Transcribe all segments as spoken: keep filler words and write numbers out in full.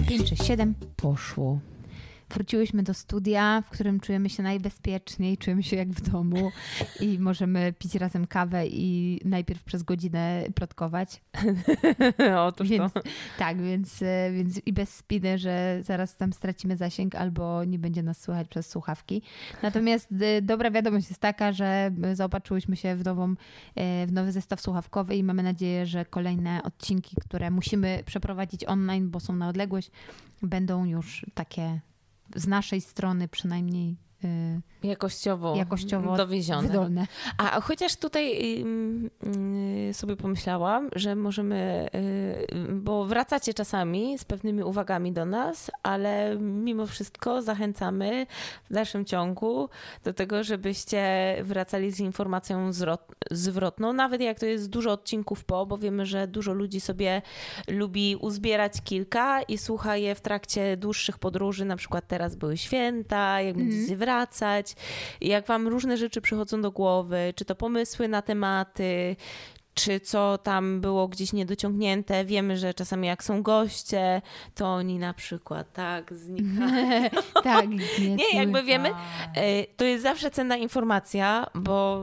pięć, sześć, siedem, poszło. Wróciłyśmy do studia, w którym czujemy się najbezpieczniej, czujemy się jak w domu i możemy pić razem kawę i najpierw przez godzinę plotkować. Otóż więc, to. Tak, więc, więc i bez spiny, że zaraz tam stracimy zasięg albo nie będzie nas słychać przez słuchawki. Natomiast dobra wiadomość jest taka, że zaopatrzyłyśmy się w, nową, w nowy zestaw słuchawkowy i mamy nadzieję, że kolejne odcinki, które musimy przeprowadzić online, bo są na odległość, będą już takie z naszej strony przynajmniej yy, jakościowo, jakościowo dowiezione. Wydolne. A chociaż tutaj yy, sobie pomyślałam, że możemy, yy, bo wracacie czasami z pewnymi uwagami do nas, ale mimo wszystko zachęcamy w dalszym ciągu do tego, żebyście wracali z informacją zwrot, zwrotną, nawet jak to jest dużo odcinków po, bo wiemy, że dużo ludzi sobie lubi uzbierać kilka i słucha je w trakcie dłuższych podróży, na przykład teraz były święta, jak będziecie mm. wracać. I jak wam różne rzeczy przychodzą do głowy, czy to pomysły na tematy, czy co tam było gdzieś niedociągnięte. Wiemy, że czasami jak są goście, to oni na przykład tak znikają. tak, nie, nie jakby wiemy, to jest zawsze cenna informacja, bo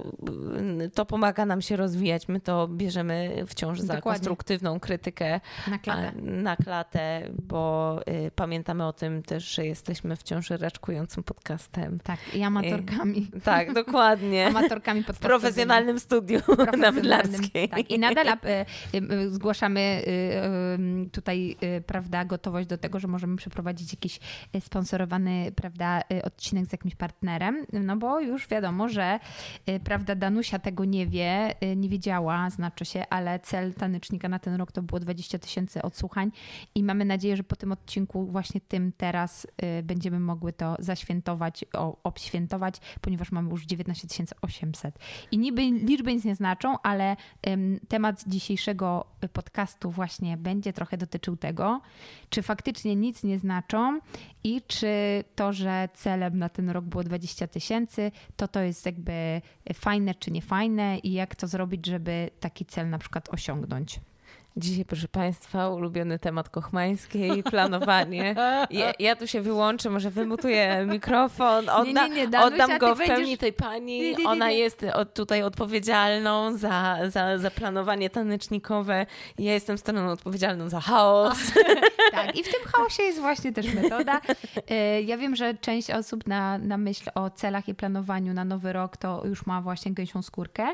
to pomaga nam się rozwijać. My to bierzemy wciąż za Dokładnie. konstruktywną krytykę na klatę. na klatę, bo y, pamiętamy o tym też, że jesteśmy wciąż raczkującym podcastem. Tak, i amatorkami. I, tak, dokładnie. Amatorkami podcastowymi. W profesjonalnym studiu na Mydlarskiej. Tak, i nadal y, y, zgłaszamy y, y, tutaj, y, prawda, gotowość do tego, że możemy przeprowadzić jakiś sponsorowany, prawda, y, odcinek z jakimś partnerem, no bo już wiadomo, że y, prawda, Danusia tego nie wie, y, nie wiedziała, znaczy się, ale cel Tanecznika na ten rok to było dwadzieścia tysięcy odsłuchań i mamy nadzieję, że po tym odcinku właśnie tym teraz y, będziemy mogły to zaświętować, o, obświętować, ponieważ mamy już dziewiętnaście tysięcy osiemset. I niby liczby nic nie znaczą, ale temat dzisiejszego podcastu właśnie będzie trochę dotyczył tego, czy faktycznie nic nie znaczą i czy to, że celem na ten rok było dwadzieścia tysięcy, to to jest jakby fajne czy nie fajne i jak to zrobić, żeby taki cel na przykład osiągnąć. Dzisiaj, proszę Państwa, ulubiony temat Kochmańskiej, planowanie. Ja, ja tu się wyłączę, może wymutuję mikrofon, odda, nie, nie, nie, Danusia, oddam go w będziesz... pełni tej pani. Nie, nie, nie, Ona nie. jest od, tutaj odpowiedzialną za, za, za planowanie tanecznikowe. Ja jestem stroną odpowiedzialną za chaos. Tak, i w tym chaosie jest właśnie też metoda. Ja wiem, że część osób na, na myśl o celach i planowaniu na nowy rok to już ma właśnie gęsią skórkę.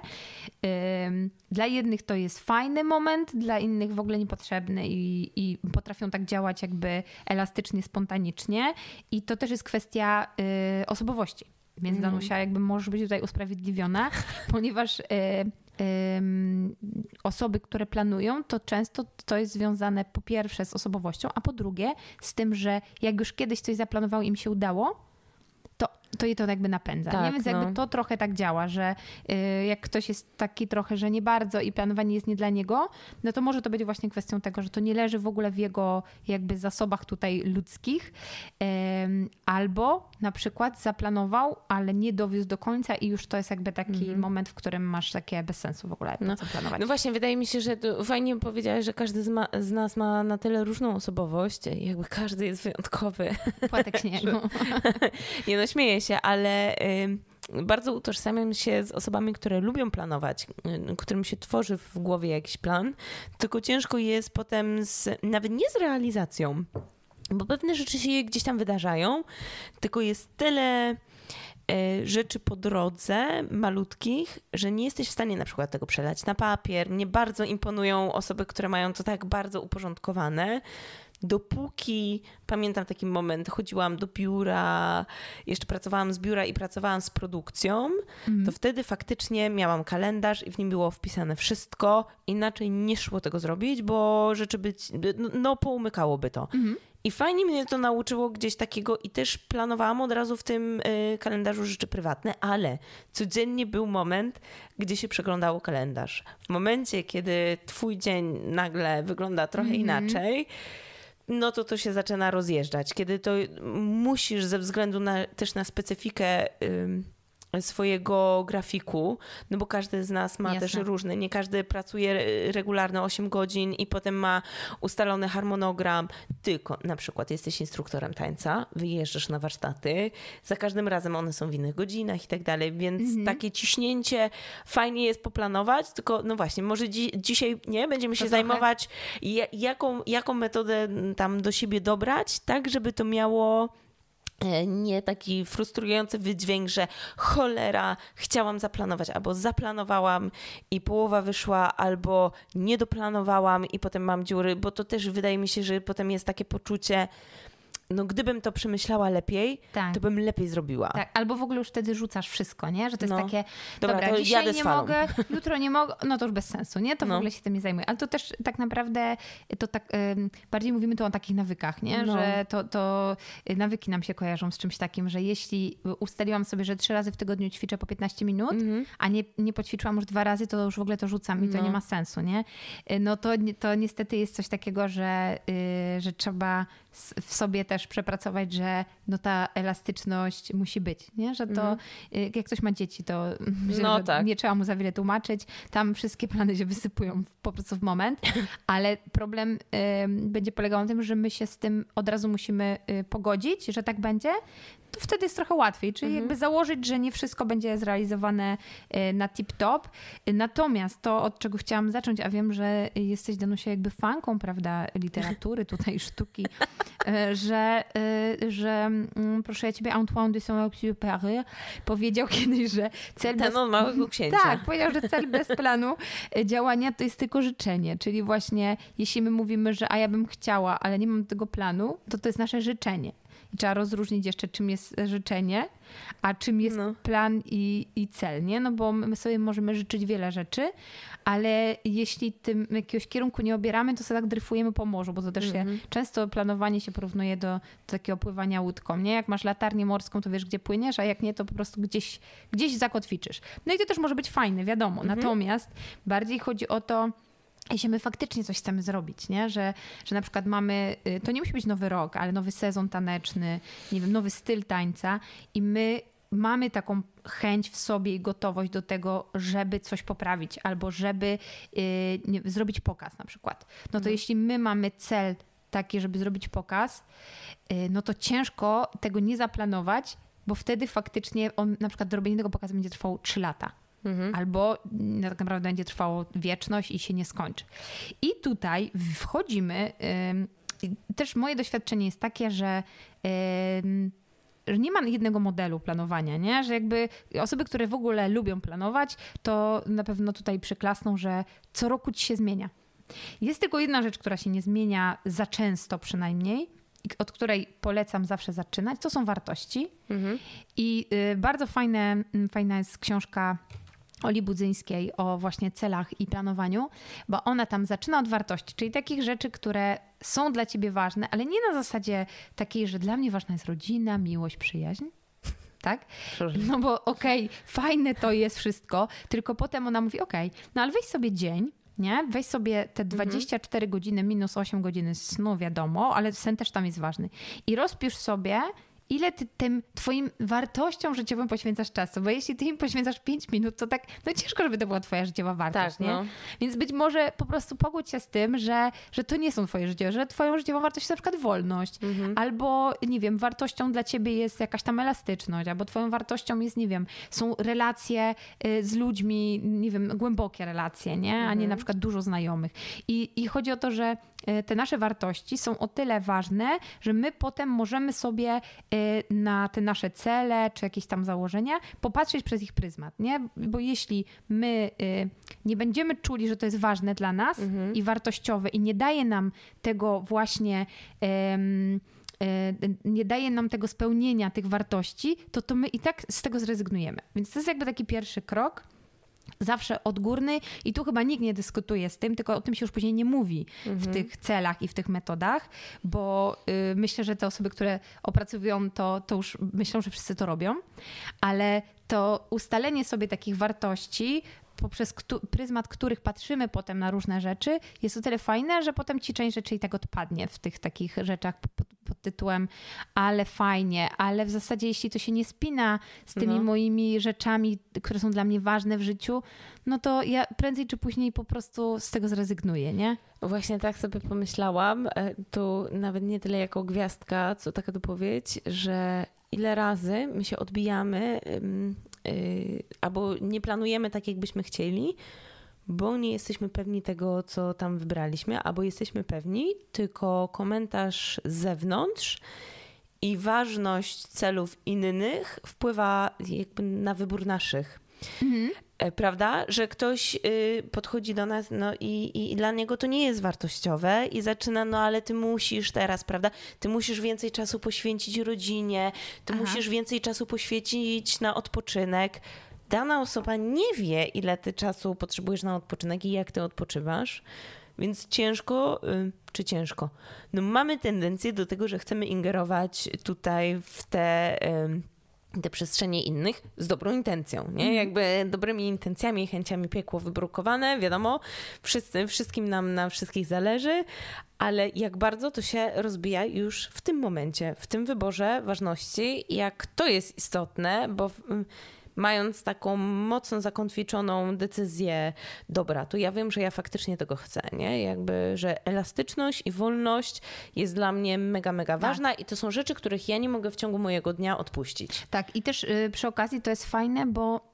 Dla jednych to jest fajny moment, dla innych w ogóle niepotrzebny i, i potrafią tak działać jakby elastycznie, spontanicznie i to też jest kwestia y, osobowości. Więc mm. Danusia jakby może być tutaj usprawiedliwiona, ponieważ y, y, osoby, które planują, to często to jest związane po pierwsze z osobowością, a po drugie z tym, że jak już kiedyś coś zaplanowało i im się udało, to, to je to jakby napędza. Tak, nie? Więc no. jakby to trochę tak działa, że y, jak ktoś jest taki trochę, że nie bardzo i planowanie jest nie dla niego, no to może to być właśnie kwestią tego, że to nie leży w ogóle w jego jakby zasobach tutaj ludzkich. Ym, albo na przykład zaplanował, ale nie dowiózł do końca i już to jest jakby taki mm-hmm. moment, w którym masz takie bez sensu w ogóle no, co planować. No właśnie, wydaje mi się, że fajnie powiedziałeś, że każdy z, ma, z nas ma na tyle różną osobowość i jakby każdy jest wyjątkowy. Płatek śniegu. Nie no, śmieję się, ale y, bardzo utożsamiam się z osobami, które lubią planować, y, którym się tworzy w głowie jakiś plan, tylko ciężko jest potem z, nawet nie z realizacją, bo pewne rzeczy się gdzieś tam wydarzają, tylko jest tyle y, rzeczy po drodze, malutkich, że nie jesteś w stanie na przykład tego przelać na papier. Mnie bardzo imponują osoby, które mają to tak bardzo uporządkowane. Dopóki, pamiętam taki moment, chodziłam do biura, jeszcze pracowałam z biura i pracowałam z produkcją, mm. to wtedy faktycznie miałam kalendarz i w nim było wpisane wszystko. Inaczej nie szło tego zrobić, bo rzeczy być, no poumykałoby to. Mm. I fajnie mnie to nauczyło gdzieś takiego i też planowałam od razu w tym y, kalendarzu rzeczy prywatne, ale codziennie był moment, gdzie się przeglądało kalendarz. W momencie, kiedy twój dzień nagle wygląda trochę mm. inaczej, no to to się zaczyna rozjeżdżać. Kiedy to musisz ze względu na, też na specyfikę y, swojego grafiku, no bo każdy z nas ma Jasne. też różny, nie każdy pracuje regularne osiem godzin i potem ma ustalony harmonogram, tylko na przykład jesteś instruktorem tańca, wyjeżdżasz na warsztaty, za każdym razem one są w innych godzinach i tak dalej, więc mhm. takie ciśnięcie fajnie jest poplanować, tylko no właśnie, może dzi- dzisiaj nie, będziemy się to zajmować ja- jaką, jaką metodę tam do siebie dobrać, tak żeby to miało nie taki frustrujący wydźwięk, że cholera, chciałam zaplanować, albo zaplanowałam i połowa wyszła, albo nie doplanowałam i potem mam dziury, bo to też wydaje mi się, że potem jest takie poczucie, no gdybym to przemyślała lepiej, tak. to bym lepiej zrobiła. Tak, albo w ogóle już wtedy rzucasz wszystko, nie? Że to jest no. takie, dobra, dobra to dzisiaj jadę nie z falą. mogę, jutro nie mogę, no to już bez sensu, nie? To no. w ogóle się tym nie zajmuję. Ale to też tak naprawdę, to tak ym, bardziej mówimy tu o takich nawykach, nie? No. Że to, to nawyki nam się kojarzą z czymś takim, że jeśli ustaliłam sobie, że trzy razy w tygodniu ćwiczę po piętnaście minut, mm-hmm. a nie, nie poćwiczyłam już dwa razy, to już w ogóle to rzucam i to no. nie ma sensu, nie? No to, to niestety jest coś takiego, że, yy, że trzeba w sobie też przepracować, że no ta elastyczność musi być, nie? Że to mm. jak ktoś ma dzieci, to myślę, no że tak. nie trzeba mu za wiele tłumaczyć. Tam wszystkie plany się wysypują po prostu w moment, ale problem y, będzie polegał na tym, że my się z tym od razu musimy y, pogodzić, że tak będzie. To wtedy jest trochę łatwiej, czyli mhm. jakby założyć, że nie wszystko będzie zrealizowane na tip-top. Natomiast to, od czego chciałam zacząć, a wiem, że jesteś, Danusia, jakby fanką, prawda, literatury, tutaj sztuki, że, że proszę ja ciebie, Antoine de Saint-Exupéry powiedział kiedyś, że cel Ten bez... od Małego Księcia. Tak, powiedział, że cel bez planu działania to jest tylko życzenie, czyli właśnie jeśli my mówimy, że a ja bym chciała, ale nie mam tego planu, to to jest nasze życzenie. I trzeba rozróżnić jeszcze, czym jest życzenie, a czym jest no. plan i, i cel, nie? No bo my sobie możemy życzyć wiele rzeczy, ale jeśli tym jakiegoś kierunku nie obieramy, to sobie tak dryfujemy po morzu, bo to też się, mm-hmm. często planowanie się porównuje do, do takiego pływania łódką, nie? Jak masz latarnię morską, to wiesz, gdzie płyniesz, a jak nie, to po prostu gdzieś, gdzieś zakotwiczysz. No i to też może być fajne, wiadomo. Mm-hmm. Natomiast bardziej chodzi o to, jeśli my faktycznie coś chcemy zrobić, nie? Że, że na przykład mamy, to nie musi być nowy rok, ale nowy sezon taneczny, nie wiem, nowy styl tańca i my mamy taką chęć w sobie i gotowość do tego, żeby coś poprawić albo żeby yy, nie, zrobić pokaz na przykład. No to no. jeśli my mamy cel taki, żeby zrobić pokaz, yy, no to ciężko tego nie zaplanować, bo wtedy faktycznie on, na przykład robienie tego pokazu będzie trwało trzy lata. Mhm. Albo no, tak naprawdę będzie trwało wieczność i się nie skończy. I tutaj wchodzimy, yy, też moje doświadczenie jest takie, że, yy, że nie ma jednego modelu planowania, nie? Że jakby osoby, które w ogóle lubią planować, to na pewno tutaj przyklasną, że co roku ci się zmienia. Jest tylko jedna rzecz, która się nie zmienia za często przynajmniej, od której polecam zawsze zaczynać, to są wartości. Mhm. I yy, bardzo fajne, fajna jest książka Oli Budzyńskiej o właśnie celach i planowaniu, bo ona tam zaczyna od wartości, czyli takich rzeczy, które są dla ciebie ważne, ale nie na zasadzie takiej, że dla mnie ważna jest rodzina, miłość, przyjaźń. Tak? No bo okej, okay, fajne to jest wszystko, tylko potem ona mówi okej, okay, no ale weź sobie dzień, nie? Weź sobie te dwadzieścia cztery mhm. godziny minus osiem godziny snu, wiadomo, ale sen też tam jest ważny. I rozpisz sobie, ile ty tym twoim wartościom życiowym poświęcasz czasu, bo jeśli ty im poświęcasz pięć minut, to tak, no ciężko, żeby to była twoja życiowa wartość, tak, nie? No. Więc być może po prostu pogódź się z tym, że, że to nie są twoje życie, że twoją życiową wartość jest na przykład wolność, mhm. albo nie wiem, wartością dla ciebie jest jakaś tam elastyczność, albo twoją wartością jest, nie wiem, są relacje z ludźmi, nie wiem, głębokie relacje, nie? A nie mhm. na przykład dużo znajomych. I, i chodzi o to, że te nasze wartości są o tyle ważne, że my potem możemy sobie na te nasze cele, czy jakieś tam założenia, popatrzeć przez ich pryzmat, nie? Bo jeśli my nie będziemy czuli, że to jest ważne dla nas mhm. i wartościowe i nie daje nam tego właśnie, um, nie daje nam tego spełnienia tych wartości, to, to my i tak z tego zrezygnujemy. Więc to jest jakby taki pierwszy krok. Zawsze odgórny i tu chyba nikt nie dyskutuje z tym, tylko o tym się już później nie mówi mhm. w tych celach i w tych metodach, bo y, myślę, że te osoby, które opracowują to, to już myślą, że wszyscy to robią, ale to ustalenie sobie takich wartości poprzez któ- pryzmat których patrzymy potem na różne rzeczy, jest o tyle fajne, że potem ci część rzeczy i tak odpadnie w tych takich rzeczach pod, pod tytułem ale fajnie, ale w zasadzie jeśli to się nie spina z tymi no. moimi rzeczami, które są dla mnie ważne w życiu, no to ja prędzej czy później po prostu z tego zrezygnuję, nie? Właśnie tak sobie pomyślałam, tu nawet nie tyle jako gwiazdka, co taka dopowiedź, że ile razy my się odbijamy yy, yy, albo nie planujemy tak, jakbyśmy chcieli, bo nie jesteśmy pewni tego, co tam wybraliśmy, albo jesteśmy pewni, tylko komentarz z zewnątrz i ważność celów innych wpływa jakby na wybór naszych. Mhm. Prawda? Że ktoś y, podchodzi do nas no i, i dla niego to nie jest wartościowe i zaczyna, no ale ty musisz teraz, prawda? Ty musisz więcej czasu poświęcić rodzinie, ty Aha. musisz więcej czasu poświęcić na odpoczynek. Dana osoba nie wie, ile ty czasu potrzebujesz na odpoczynek i jak ty odpoczywasz, więc ciężko, y, czy ciężko? No mamy tendencję do tego, że chcemy ingerować tutaj w te... Y, te przestrzenie innych z dobrą intencją, nie? Jakby dobrymi intencjami i chęciami piekło wybrukowane, wiadomo, wszyscy, wszystkim nam na wszystkich zależy, ale jak bardzo to się rozbija już w tym momencie, w tym wyborze ważności, jak to jest istotne, bo w, mając taką mocno zakotwiczoną decyzję, dobra, to ja wiem, że ja faktycznie tego chcę, nie? Jakby, że elastyczność i wolność jest dla mnie mega, mega ważna tak. i to są rzeczy, których ja nie mogę w ciągu mojego dnia odpuścić. Tak i też y, przy okazji to jest fajne, bo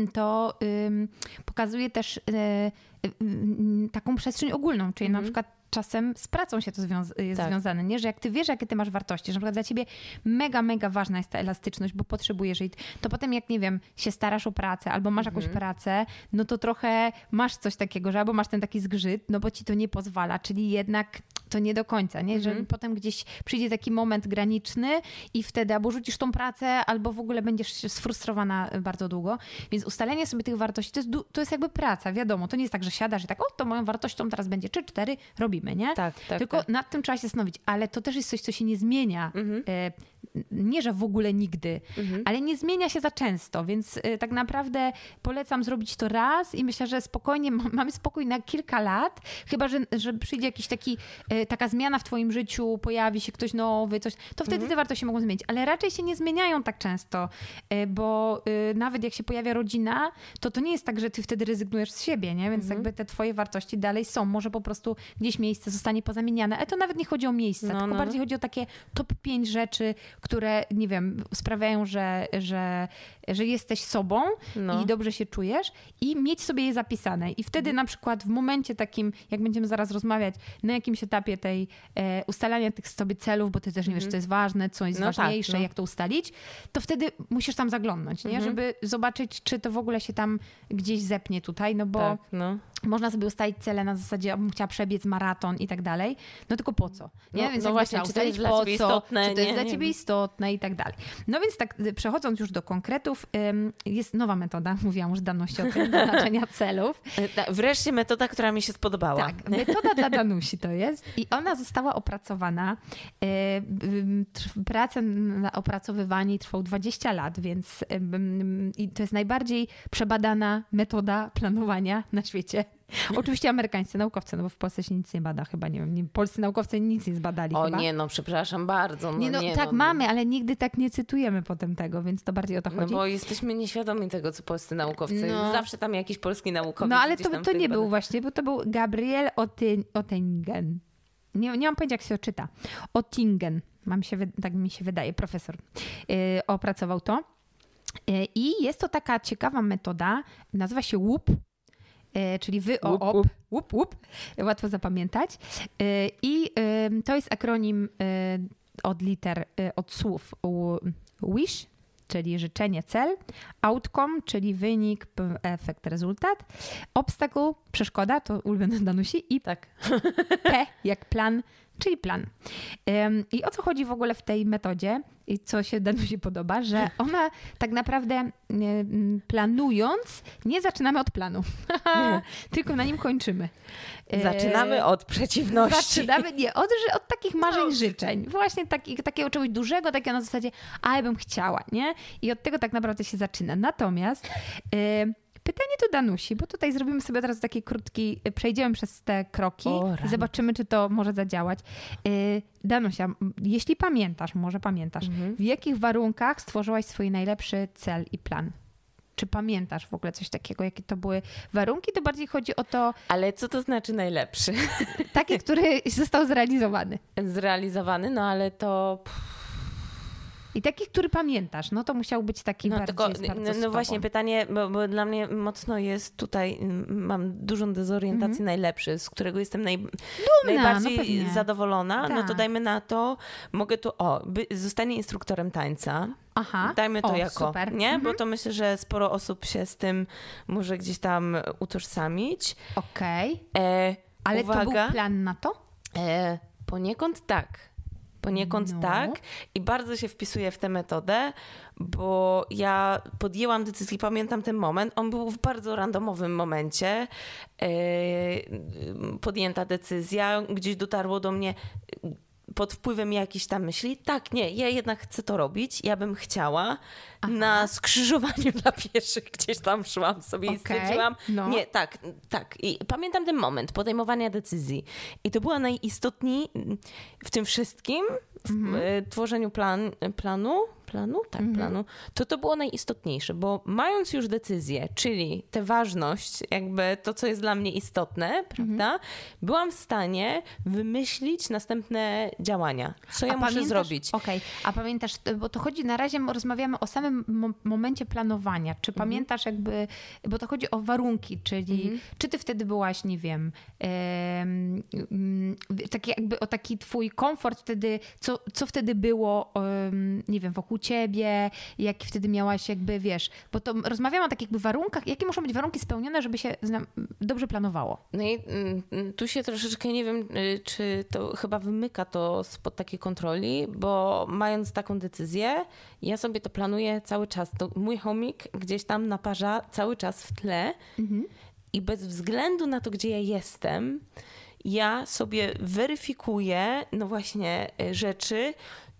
to y, pokazuje też y, y, y, taką przestrzeń ogólną, czyli mhm. na przykład czasem z pracą się to związa- jest tak. związane, nie? Że jak ty wiesz, jakie ty masz wartości, że na przykład dla ciebie mega, mega ważna jest ta elastyczność, bo potrzebujesz jej, to potem jak, nie wiem, się starasz o pracę albo masz mhm. jakąś pracę, no to trochę masz coś takiego, że albo masz ten taki zgrzyt, no bo ci to nie pozwala, czyli jednak to nie do końca, nie? Że mhm. potem gdzieś przyjdzie taki moment graniczny i wtedy albo rzucisz tą pracę, albo w ogóle będziesz sfrustrowana bardzo długo. Więc ustalenie sobie tych wartości to jest, to jest jakby praca, wiadomo. To nie jest tak, że siadasz i tak, o, to moją wartością teraz będzie trzy, cztery, robimy, nie? Tak, tak. Tylko tak. nad tym trzeba się zastanowić. Ale to też jest coś, co się nie zmienia. Mhm. E, nie, że w ogóle nigdy, mhm. ale nie zmienia się za często, więc e, tak naprawdę polecam zrobić to raz i myślę, że spokojnie ma, mamy spokój na kilka lat, chyba, że, że przyjdzie jakiś taki e, taka zmiana w twoim życiu, pojawi się ktoś nowy, coś, to wtedy mhm. te wartości mogą zmienić, ale raczej się nie zmieniają tak często, bo nawet jak się pojawia rodzina, to to nie jest tak, że ty wtedy rezygnujesz z siebie, nie? Więc mhm. jakby te twoje wartości dalej są. Może po prostu gdzieś miejsce zostanie pozamieniane, ale to nawet nie chodzi o miejsce, no, tylko no. bardziej chodzi o takie top pięć rzeczy, które, nie wiem, sprawiają, że, że, że jesteś sobą no. i dobrze się czujesz i mieć sobie je zapisane. I wtedy na przykład w momencie takim, jak będziemy zaraz rozmawiać, na jakimś etapie tej e, ustalania tych sobie celów, bo ty też nie wiesz, co jest ważne, co jest no ważniejsze, tak, no. jak to ustalić, to wtedy musisz tam zaglądnąć, nie? Mhm. Żeby zobaczyć, czy to w ogóle się tam gdzieś zepnie tutaj, no bo tak, no. można sobie ustalić cele na zasadzie, bym chciała przebiec maraton i tak dalej, no tylko po co? Nie? No, więc no właśnie, czy to jest dla ciebie istotne, czy to jest nie, dla ciebie nie. istotne i tak dalej. No więc tak, przechodząc już do konkretów, jest nowa metoda, mówiłam już Danusi o tym, wyznaczenia celów. Wreszcie metoda, która mi się spodobała. Tak, metoda dla Danusi to jest i ona została opracowana. Prace na opracowywanie trwał dwadzieścia lat, więc i to jest najbardziej przebadana metoda planowania na świecie. Oczywiście amerykańscy naukowcy, no bo w Polsce się nic nie bada chyba, nie wiem, nie, polscy naukowcy nic nie zbadali O chyba. nie, no przepraszam bardzo. No, nie, no, nie, tak no. mamy, ale nigdy tak nie cytujemy potem tego, więc to bardziej o to chodzi. No bo jesteśmy nieświadomi tego, co polscy naukowcy. No. Zawsze tam jakiś polski naukowiec. No ale to, to nie bada. był właśnie, bo to był Gabriel Oettingen. Nie, nie mam pojęcia, jak się czyta. Oettingen, mam się, tak mi się wydaje, profesor yy, opracował to. Yy, I jest to taka ciekawa metoda, nazywa się łup, yy, czyli wy o op, łup, łup, łatwo zapamiętać. Yy, I yy, to jest akronim yy, od liter, yy, od słów wish, czyli życzenie, cel, outcome, czyli wynik, efekt, rezultat, obstacle, przeszkoda, to ulubione Danusi i tak. P jak plan, czyli plan. I o co chodzi w ogóle w tej metodzie i co się Danusi podoba, że ona tak naprawdę planując nie zaczynamy od planu, tylko na nim kończymy. Zaczynamy od przeciwności. Zaczynamy, nie, od, od takich marzeń, no. życzeń. Właśnie taki, takiego czegoś dużego, takiego na zasadzie, ale bym chciała, nie? I od tego tak naprawdę się zaczyna. Natomiast yy, Pytanie do Danusi, bo tutaj zrobimy sobie teraz taki krótki, przejdziemy przez te kroki O, i zobaczymy, czy to może zadziałać. Yy, Danusia, jeśli pamiętasz, może pamiętasz, mhm. w jakich warunkach stworzyłaś swój najlepszy cel i plan? Czy pamiętasz w ogóle coś takiego, jakie to były warunki? To bardziej chodzi o to... Ale co to znaczy najlepszy? Taki, który został zrealizowany. Zrealizowany, no ale to... I taki, który pamiętasz, no to musiał być taki no, bardziej tylko, bardzo No, no właśnie pytanie, bo, bo dla mnie mocno jest tutaj, mam dużą dezorientację mm-hmm. najlepszy, z którego jestem naj, Dumna, najbardziej no zadowolona. Tak. No to dajmy na to, mogę tu, o, by, zostanie instruktorem tańca. Aha. Dajmy to o, jako, super. nie? Mm-hmm. Bo to myślę, że sporo osób się z tym może gdzieś tam utożsamić. Okej. Okay. Ale uwaga, to był plan na to? E, poniekąd tak. Poniekąd no. tak i bardzo się wpisuję w tę metodę, bo ja podjęłam decyzję, pamiętam ten moment, on był w bardzo randomowym momencie, yy, podjęta decyzja, gdzieś dotarło do mnie pod wpływem jakichś tam myśli, tak, nie, ja jednak chcę to robić, ja bym chciała. Aha. Na skrzyżowaniu dla pieszych gdzieś tam szłam sobie okay. i stwierdziłam, no. nie, tak, tak. I pamiętam ten moment podejmowania decyzji. I to była najistotniej w tym wszystkim, w mhm. tworzeniu plan, planu, planu? Tak, mhm. planu, to to było najistotniejsze, bo mając już decyzję, czyli tę ważność, jakby to, co jest dla mnie istotne, prawda, mhm. byłam w stanie wymyślić następne działania. Co ja a muszę zrobić. Okej, okay. A pamiętasz, bo to chodzi, na razie rozmawiamy o samym mo- momencie planowania. Czy mhm. pamiętasz jakby, bo to chodzi o warunki, czyli mhm. czy ty wtedy byłaś, nie wiem, um, um, taki jakby o taki twój komfort wtedy, co, co wtedy było, um, nie wiem, wokół ciebie, jak wtedy miałaś jakby, wiesz, bo to rozmawiamy o takich jakby warunkach, jakie muszą być warunki spełnione, żeby się dobrze planowało. No i tu się troszeczkę, nie wiem, czy to chyba wymyka to spod takiej kontroli, bo mając taką decyzję, ja sobie to planuję cały czas. To mój chomik gdzieś tam naparza cały czas w tle mhm. i bez względu na to, gdzie ja jestem, ja sobie weryfikuję, no właśnie, rzeczy,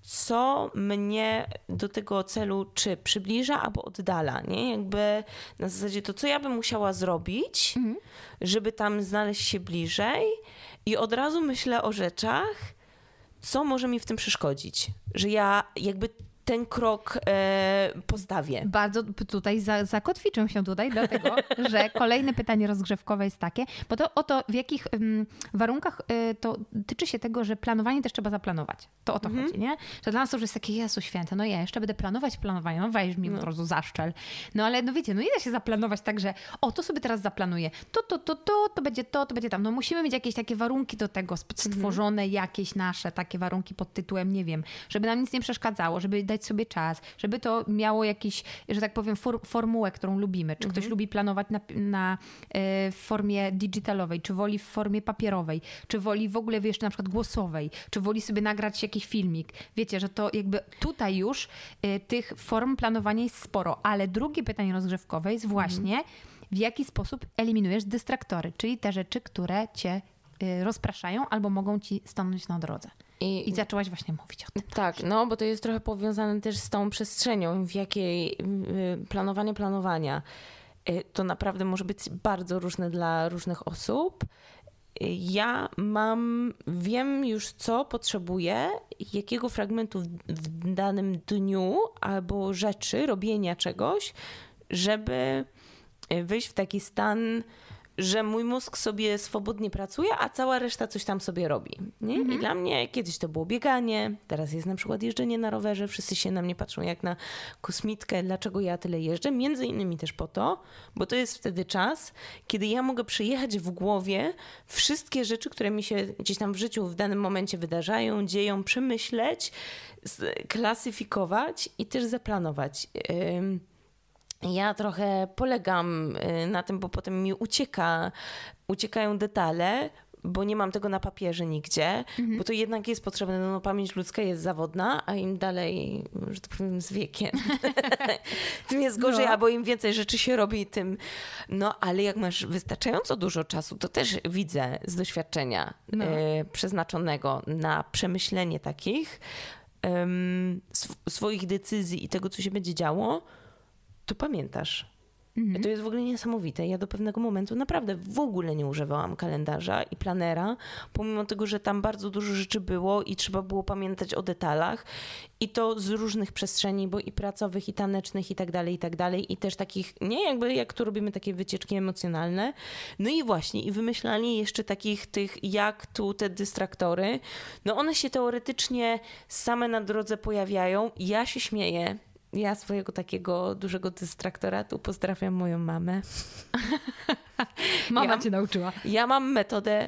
co mnie do tego celu czy przybliża albo oddala, nie? Jakby na zasadzie to, co ja bym musiała zrobić, mhm. żeby tam znaleźć się bliżej i od razu myślę o rzeczach, co może mi w tym przeszkodzić, że ja jakby ten krok e, postawię. Bardzo tutaj za, zakotwiczę się tutaj, dlatego, że kolejne pytanie rozgrzewkowe jest takie, bo to o to, w jakich um, warunkach y, to tyczy się tego, że planowanie też trzeba zaplanować. To o to mhm. chodzi, nie? Że dla nas to już jest takie, Jezu święte, no ja jeszcze będę planować planowanie, no weź mi no. od razu zaszczel. No ale no wiecie, no nie da się zaplanować tak, że o, to sobie teraz zaplanuję, to, to, to, to, to będzie to, to będzie tam. No musimy mieć jakieś takie warunki do tego, stworzone mhm. jakieś nasze takie warunki pod tytułem, nie wiem, żeby nam nic nie przeszkadzało, żeby dać sobie czas, żeby to miało jakiś, że tak powiem, for, formułę, którą lubimy. Czy mhm. ktoś lubi planować na, na, w formie digitalowej, czy woli w formie papierowej, czy woli w ogóle, wiesz, na przykład głosowej, czy woli sobie nagrać jakiś filmik. Wiecie, że to jakby tutaj już y, tych form planowania jest sporo, ale drugie pytanie rozgrzewkowe jest właśnie, mhm. w jaki sposób eliminujesz dystraktory, czyli te rzeczy, które cię y, rozpraszają albo mogą ci stanąć na drodze. I, I zaczęłaś właśnie mówić o tym. Tak, no bo to jest trochę powiązane też z tą przestrzenią, w jakiej planowanie planowania to naprawdę może być bardzo różne dla różnych osób. Ja mam, wiem już co potrzebuję, jakiego fragmentu w danym dniu albo rzeczy, robienia czegoś, żeby wyjść w taki stan, że mój mózg sobie swobodnie pracuje, a cała reszta coś tam sobie robi. Nie? Mhm. I dla mnie kiedyś to było bieganie, teraz jest na przykład jeżdżenie na rowerze, wszyscy się na mnie patrzą jak na kosmitkę, dlaczego ja tyle jeżdżę, między innymi też po to, bo to jest wtedy czas, kiedy ja mogę przejechać w głowie wszystkie rzeczy, które mi się gdzieś tam w życiu w danym momencie wydarzają, dzieją, przemyśleć, klasyfikować i też zaplanować. Ym, Ja trochę polegam na tym, bo potem mi ucieka, uciekają detale, bo nie mam tego na papierze nigdzie, mhm. bo to jednak jest potrzebne. No, no, pamięć ludzka jest zawodna, a im dalej, że tak powiem, z wiekiem, tym jest gorzej, no. albo im więcej rzeczy się robi, tym... No, ale jak masz wystarczająco dużo czasu, to też widzę z doświadczenia no. y, przeznaczonego na przemyślenie takich um, sw- swoich decyzji i tego, co się będzie działo, to pamiętasz. Mhm. To jest w ogóle niesamowite. Ja do pewnego momentu naprawdę w ogóle nie używałam kalendarza i planera, pomimo tego, że tam bardzo dużo rzeczy było i trzeba było pamiętać o detalach i to z różnych przestrzeni, bo i pracowych, i tanecznych, i tak dalej, i tak dalej, i też takich, nie jakby jak tu robimy takie wycieczki emocjonalne. No i właśnie, i wymyślali jeszcze takich tych, jak tu te dystraktory, no one się teoretycznie same na drodze pojawiają. Ja się śmieję. Ja swojego takiego dużego dystraktora, tu pozdrawiam moją mamę. Mama ja, cię nauczyła. Ja mam metodę,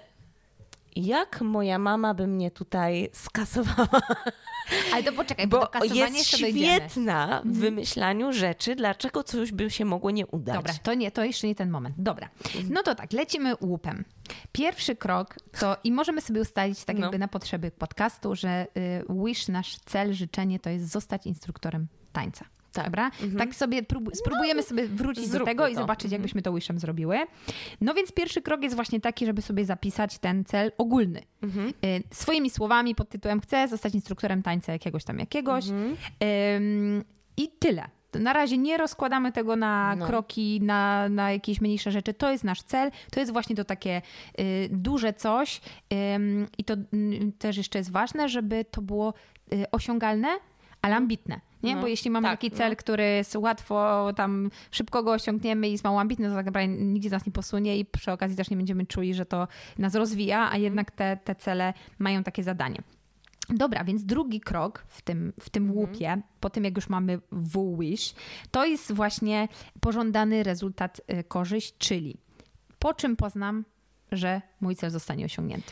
jak moja mama by mnie tutaj skasowała. Ale to poczekaj, bo, bo to kasowanie jest jeszcze świetna dojdziemy. w wymyślaniu rzeczy, dlaczego coś by się mogło nie udać. Dobra, to nie, to jeszcze nie ten moment. Dobra, no to tak, lecimy łupem. Pierwszy krok to, i możemy sobie ustalić tak jakby no. na potrzeby podcastu, że y, wish, nasz cel, życzenie to jest zostać instruktorem tańca. Tak. Dobra? Mhm. Tak sobie prób- spróbujemy no, sobie wrócić do tego to. i zobaczyć, mhm. jakbyśmy to wishem zrobiły. No więc pierwszy krok jest właśnie taki, żeby sobie zapisać ten cel ogólny. Mhm. Y, swoimi słowami pod tytułem chcę zostać instruktorem tańca jakiegoś tam jakiegoś. Mhm. Y, I tyle. Na razie nie rozkładamy tego na no. kroki, na, na jakieś mniejsze rzeczy. To jest nasz cel. To jest właśnie to takie y, duże coś. Y, I to y, też jeszcze jest ważne, żeby to było y, osiągalne, ale ambitne. Nie? No, bo jeśli mamy tak, taki cel, no. który jest łatwo, tam szybko go osiągniemy i jest mało ambitny, to tak naprawdę nigdzie nas nie posunie i przy okazji też nie będziemy czuli, że to nas rozwija, a jednak te, te cele mają takie zadanie. Dobra, więc drugi krok w tym, w tym łupie, mhm. po tym jak już mamy W-Wish, to jest właśnie pożądany rezultat, y, korzyść, czyli po czym poznam, że mój cel zostanie osiągnięty.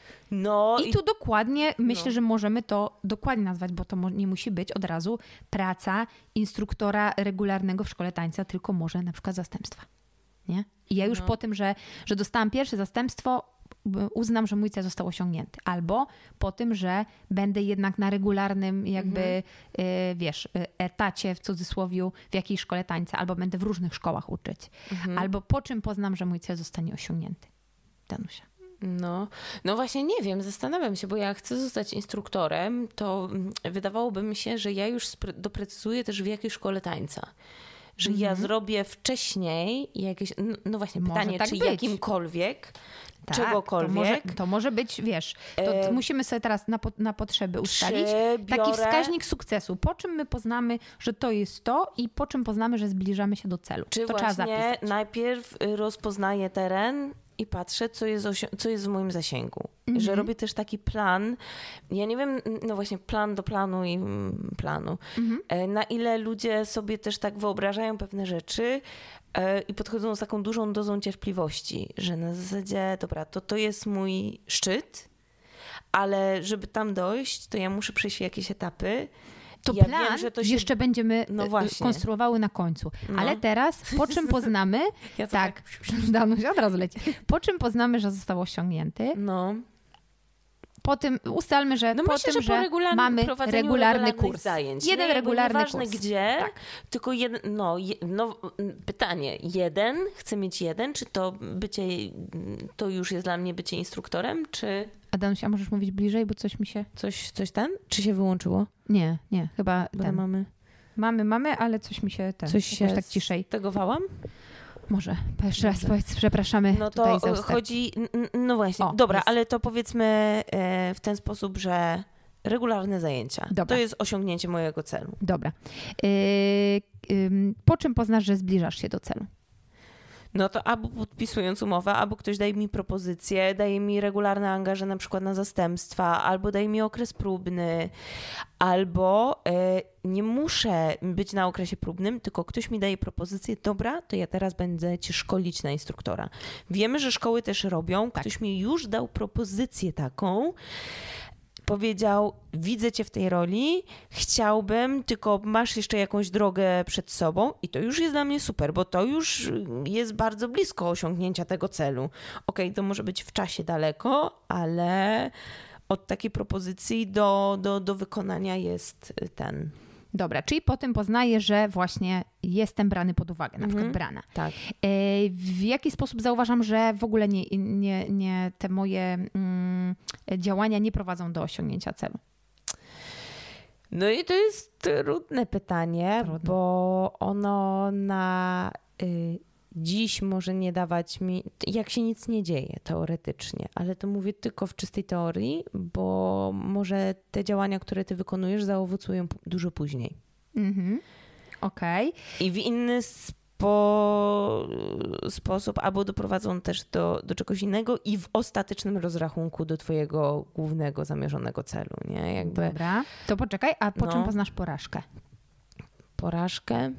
No I tu i... dokładnie myślę, no. że możemy to dokładnie nazwać, bo to nie musi być od razu praca instruktora regularnego w szkole tańca, tylko może na przykład zastępstwa. Nie? I ja już no. po tym, że, że dostałam pierwsze zastępstwo, uznam, że mój cel został osiągnięty. Albo po tym, że będę jednak na regularnym jakby, mhm. y, wiesz, etacie w cudzysłowiu w jakiejś szkole tańca, albo będę w różnych szkołach uczyć. Mhm. Albo po czym poznam, że mój cel zostanie osiągnięty. Danusia. No, no właśnie nie wiem, zastanawiam się, bo jak chcę zostać instruktorem, to wydawałoby mi się, że ja już doprecyzuję też w jakiej szkole tańca. Że mm-hmm. ja zrobię wcześniej jakieś, no, no właśnie może pytanie, tak czy być. jakimkolwiek, tak, czegokolwiek. To może, to może być, wiesz, to e... musimy sobie teraz na, po, na potrzeby ustalić biorę... taki wskaźnik sukcesu. Po czym my poznamy, że to jest to i po czym poznamy, że zbliżamy się do celu. Czy to właśnie trzeba zapisać. Najpierw rozpoznaję teren i patrzę, co jest, osi- co jest w moim zasięgu. Mm-hmm. Że robię też taki plan. Ja nie wiem, no właśnie plan do planu i planu. Mm-hmm. Na ile ludzie sobie też tak wyobrażają pewne rzeczy e, i podchodzą z taką dużą dozą cierpliwości, że na zasadzie, dobra, to to jest mój szczyt, ale żeby tam dojść, to ja muszę przejść jakieś etapy. To ja plan wiem, że to się... jeszcze będziemy no konstruowały na końcu. No. Ale teraz, po czym poznamy... ja tak, Danusia, od razu leci. Po czym poznamy, że został osiągnięty? No. Po tym ustalmy, że no po myślę, tym, że, po że mamy regularny kurs. Zajęć. Jeden nie, regularny nieważne kurs. gdzie, tak. tylko jeden, no, je, no pytanie, jeden, chcę mieć jeden, czy to bycie, to już jest dla mnie bycie instruktorem, czy... Adanusia, możesz mówić bliżej, bo coś mi się... Coś, coś ten? Czy się wyłączyło? Nie, nie, chyba Bo ten. mamy. Mamy, mamy, ale coś mi się ten... Coś się tak ciszej. Tegowałam? Może. Jeszcze raz powiedz, przepraszamy. No to tutaj chodzi, no właśnie, o, dobra, jest. Ale to powiedzmy w ten sposób, że regularne zajęcia. Dobra. To jest osiągnięcie mojego celu. Dobra. Yy, yy, po czym poznasz, że zbliżasz się do celu? No to albo podpisując umowę, albo ktoś daje mi propozycję, daje mi regularne angaże na przykład na zastępstwa, albo daje mi okres próbny, albo y, nie muszę być na okresie próbnym, tylko ktoś mi daje propozycję, dobra, to ja teraz będę cię szkolić na instruktora. Wiemy, że szkoły też robią, tak. Ktoś mi już dał propozycję taką, powiedział, widzę cię w tej roli, chciałbym, tylko masz jeszcze jakąś drogę przed sobą i to już jest dla mnie super, bo to już jest bardzo blisko osiągnięcia tego celu. Okej, to może być w czasie daleko, ale od takiej propozycji do, do, do wykonania jest ten... Dobra, czyli po tym poznaję, że właśnie jestem brany pod uwagę, na mm-hmm. przykład brana. Tak. W jaki sposób zauważam, że w ogóle nie, nie, nie te moje mm, działania nie prowadzą do osiągnięcia celu? No i to jest trudne pytanie, Trudne. bo ono na y, dziś może nie dawać mi, jak się nic nie dzieje teoretycznie, ale to mówię tylko w czystej teorii, bo może te działania, które ty wykonujesz, zaowocują p- dużo później. Mhm. Okej. Okay. I w inny spo... sposób albo doprowadzą też do, do czegoś innego i w ostatecznym rozrachunku do twojego głównego, zamierzonego celu, nie? Jakby... Dobra, to poczekaj, a po no, czym poznasz porażkę? Porażkę?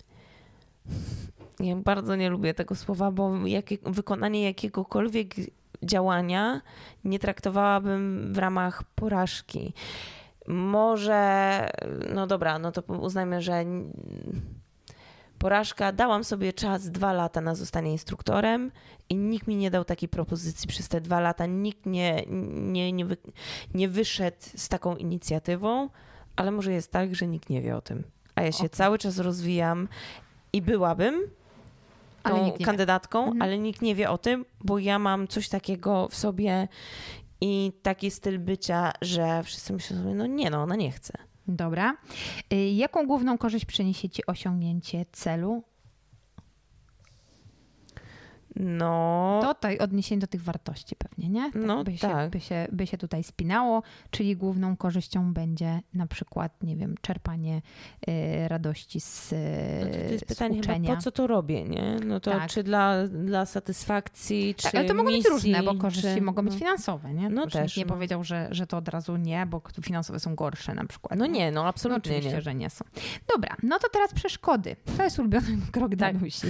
Ja bardzo nie lubię tego słowa, bo jakie, wykonanie jakiegokolwiek działania nie traktowałabym w ramach porażki. Może, no dobra, no to uznajmy, że porażka, dałam sobie czas dwa lata na zostanie instruktorem i nikt mi nie dał takiej propozycji przez te dwa lata. Nikt nie, nie, nie, wy, nie wyszedł z taką inicjatywą, ale może jest tak, że nikt nie wie o tym. A ja się okay. cały czas rozwijam i byłabym tą ale kandydatką, mhm. ale nikt nie wie o tym, bo ja mam coś takiego w sobie i taki styl bycia, że wszyscy myślą sobie, no nie, no ona nie chce. Dobra. Jaką główną korzyść przyniesie ci osiągnięcie celu? No... To tutaj odniesienie do tych wartości pewnie, nie? Tak no by się, tak. By się, by się tutaj spinało, czyli główną korzyścią będzie na przykład, nie wiem, czerpanie y, radości z, no to, to jest z pytanie uczenia. Chyba, po co to robię, nie? No to tak. czy dla, dla satysfakcji, tak, czy ale to mogą misji, być różne, bo korzyści czy... mogą być no. finansowe, nie? No Już też. nikt nie no. powiedział, że, że to od razu nie, bo finansowe są gorsze na przykład. No nie, no absolutnie no, oczywiście, nie. że nie są. Dobra, no to teraz przeszkody. To jest ulubiony krok tak. Danusi.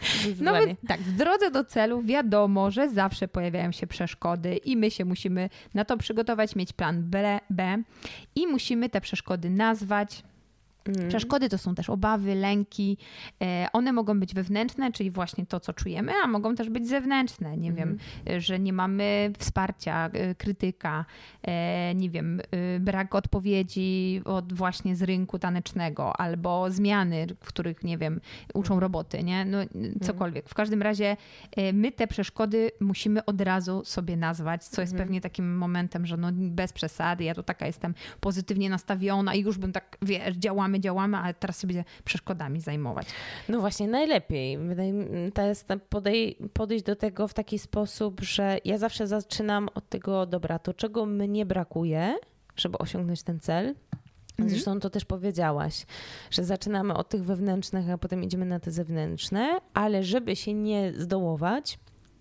No my, tak, w drodze do celu wiadomo, że zawsze pojawiają się przeszkody i my się musimy na to przygotować, mieć plan B, B i musimy te przeszkody nazwać. Mm. Przeszkody to są też obawy, lęki. One mogą być wewnętrzne, czyli właśnie to, co czujemy, a mogą też być zewnętrzne. Nie mm. wiem, że nie mamy wsparcia, krytyka, nie wiem, brak odpowiedzi od właśnie z rynku tanecznego albo zmiany, w których, nie wiem, uczą roboty, nie? No, cokolwiek. W każdym razie my te przeszkody musimy od razu sobie nazwać, co jest mm. pewnie takim momentem, że no bez przesady, ja tu taka jestem pozytywnie nastawiona i już bym tak, wiesz, działamy działamy, ale teraz się będzie przeszkodami zajmować. No właśnie, najlepiej. Wydaje mi to jest podej, podejść do tego w taki sposób, że ja zawsze zaczynam od tego, dobra, to czego mnie brakuje, żeby osiągnąć ten cel. Zresztą mm. to też powiedziałaś, że zaczynamy od tych wewnętrznych, a potem idziemy na te zewnętrzne, ale żeby się nie zdołować,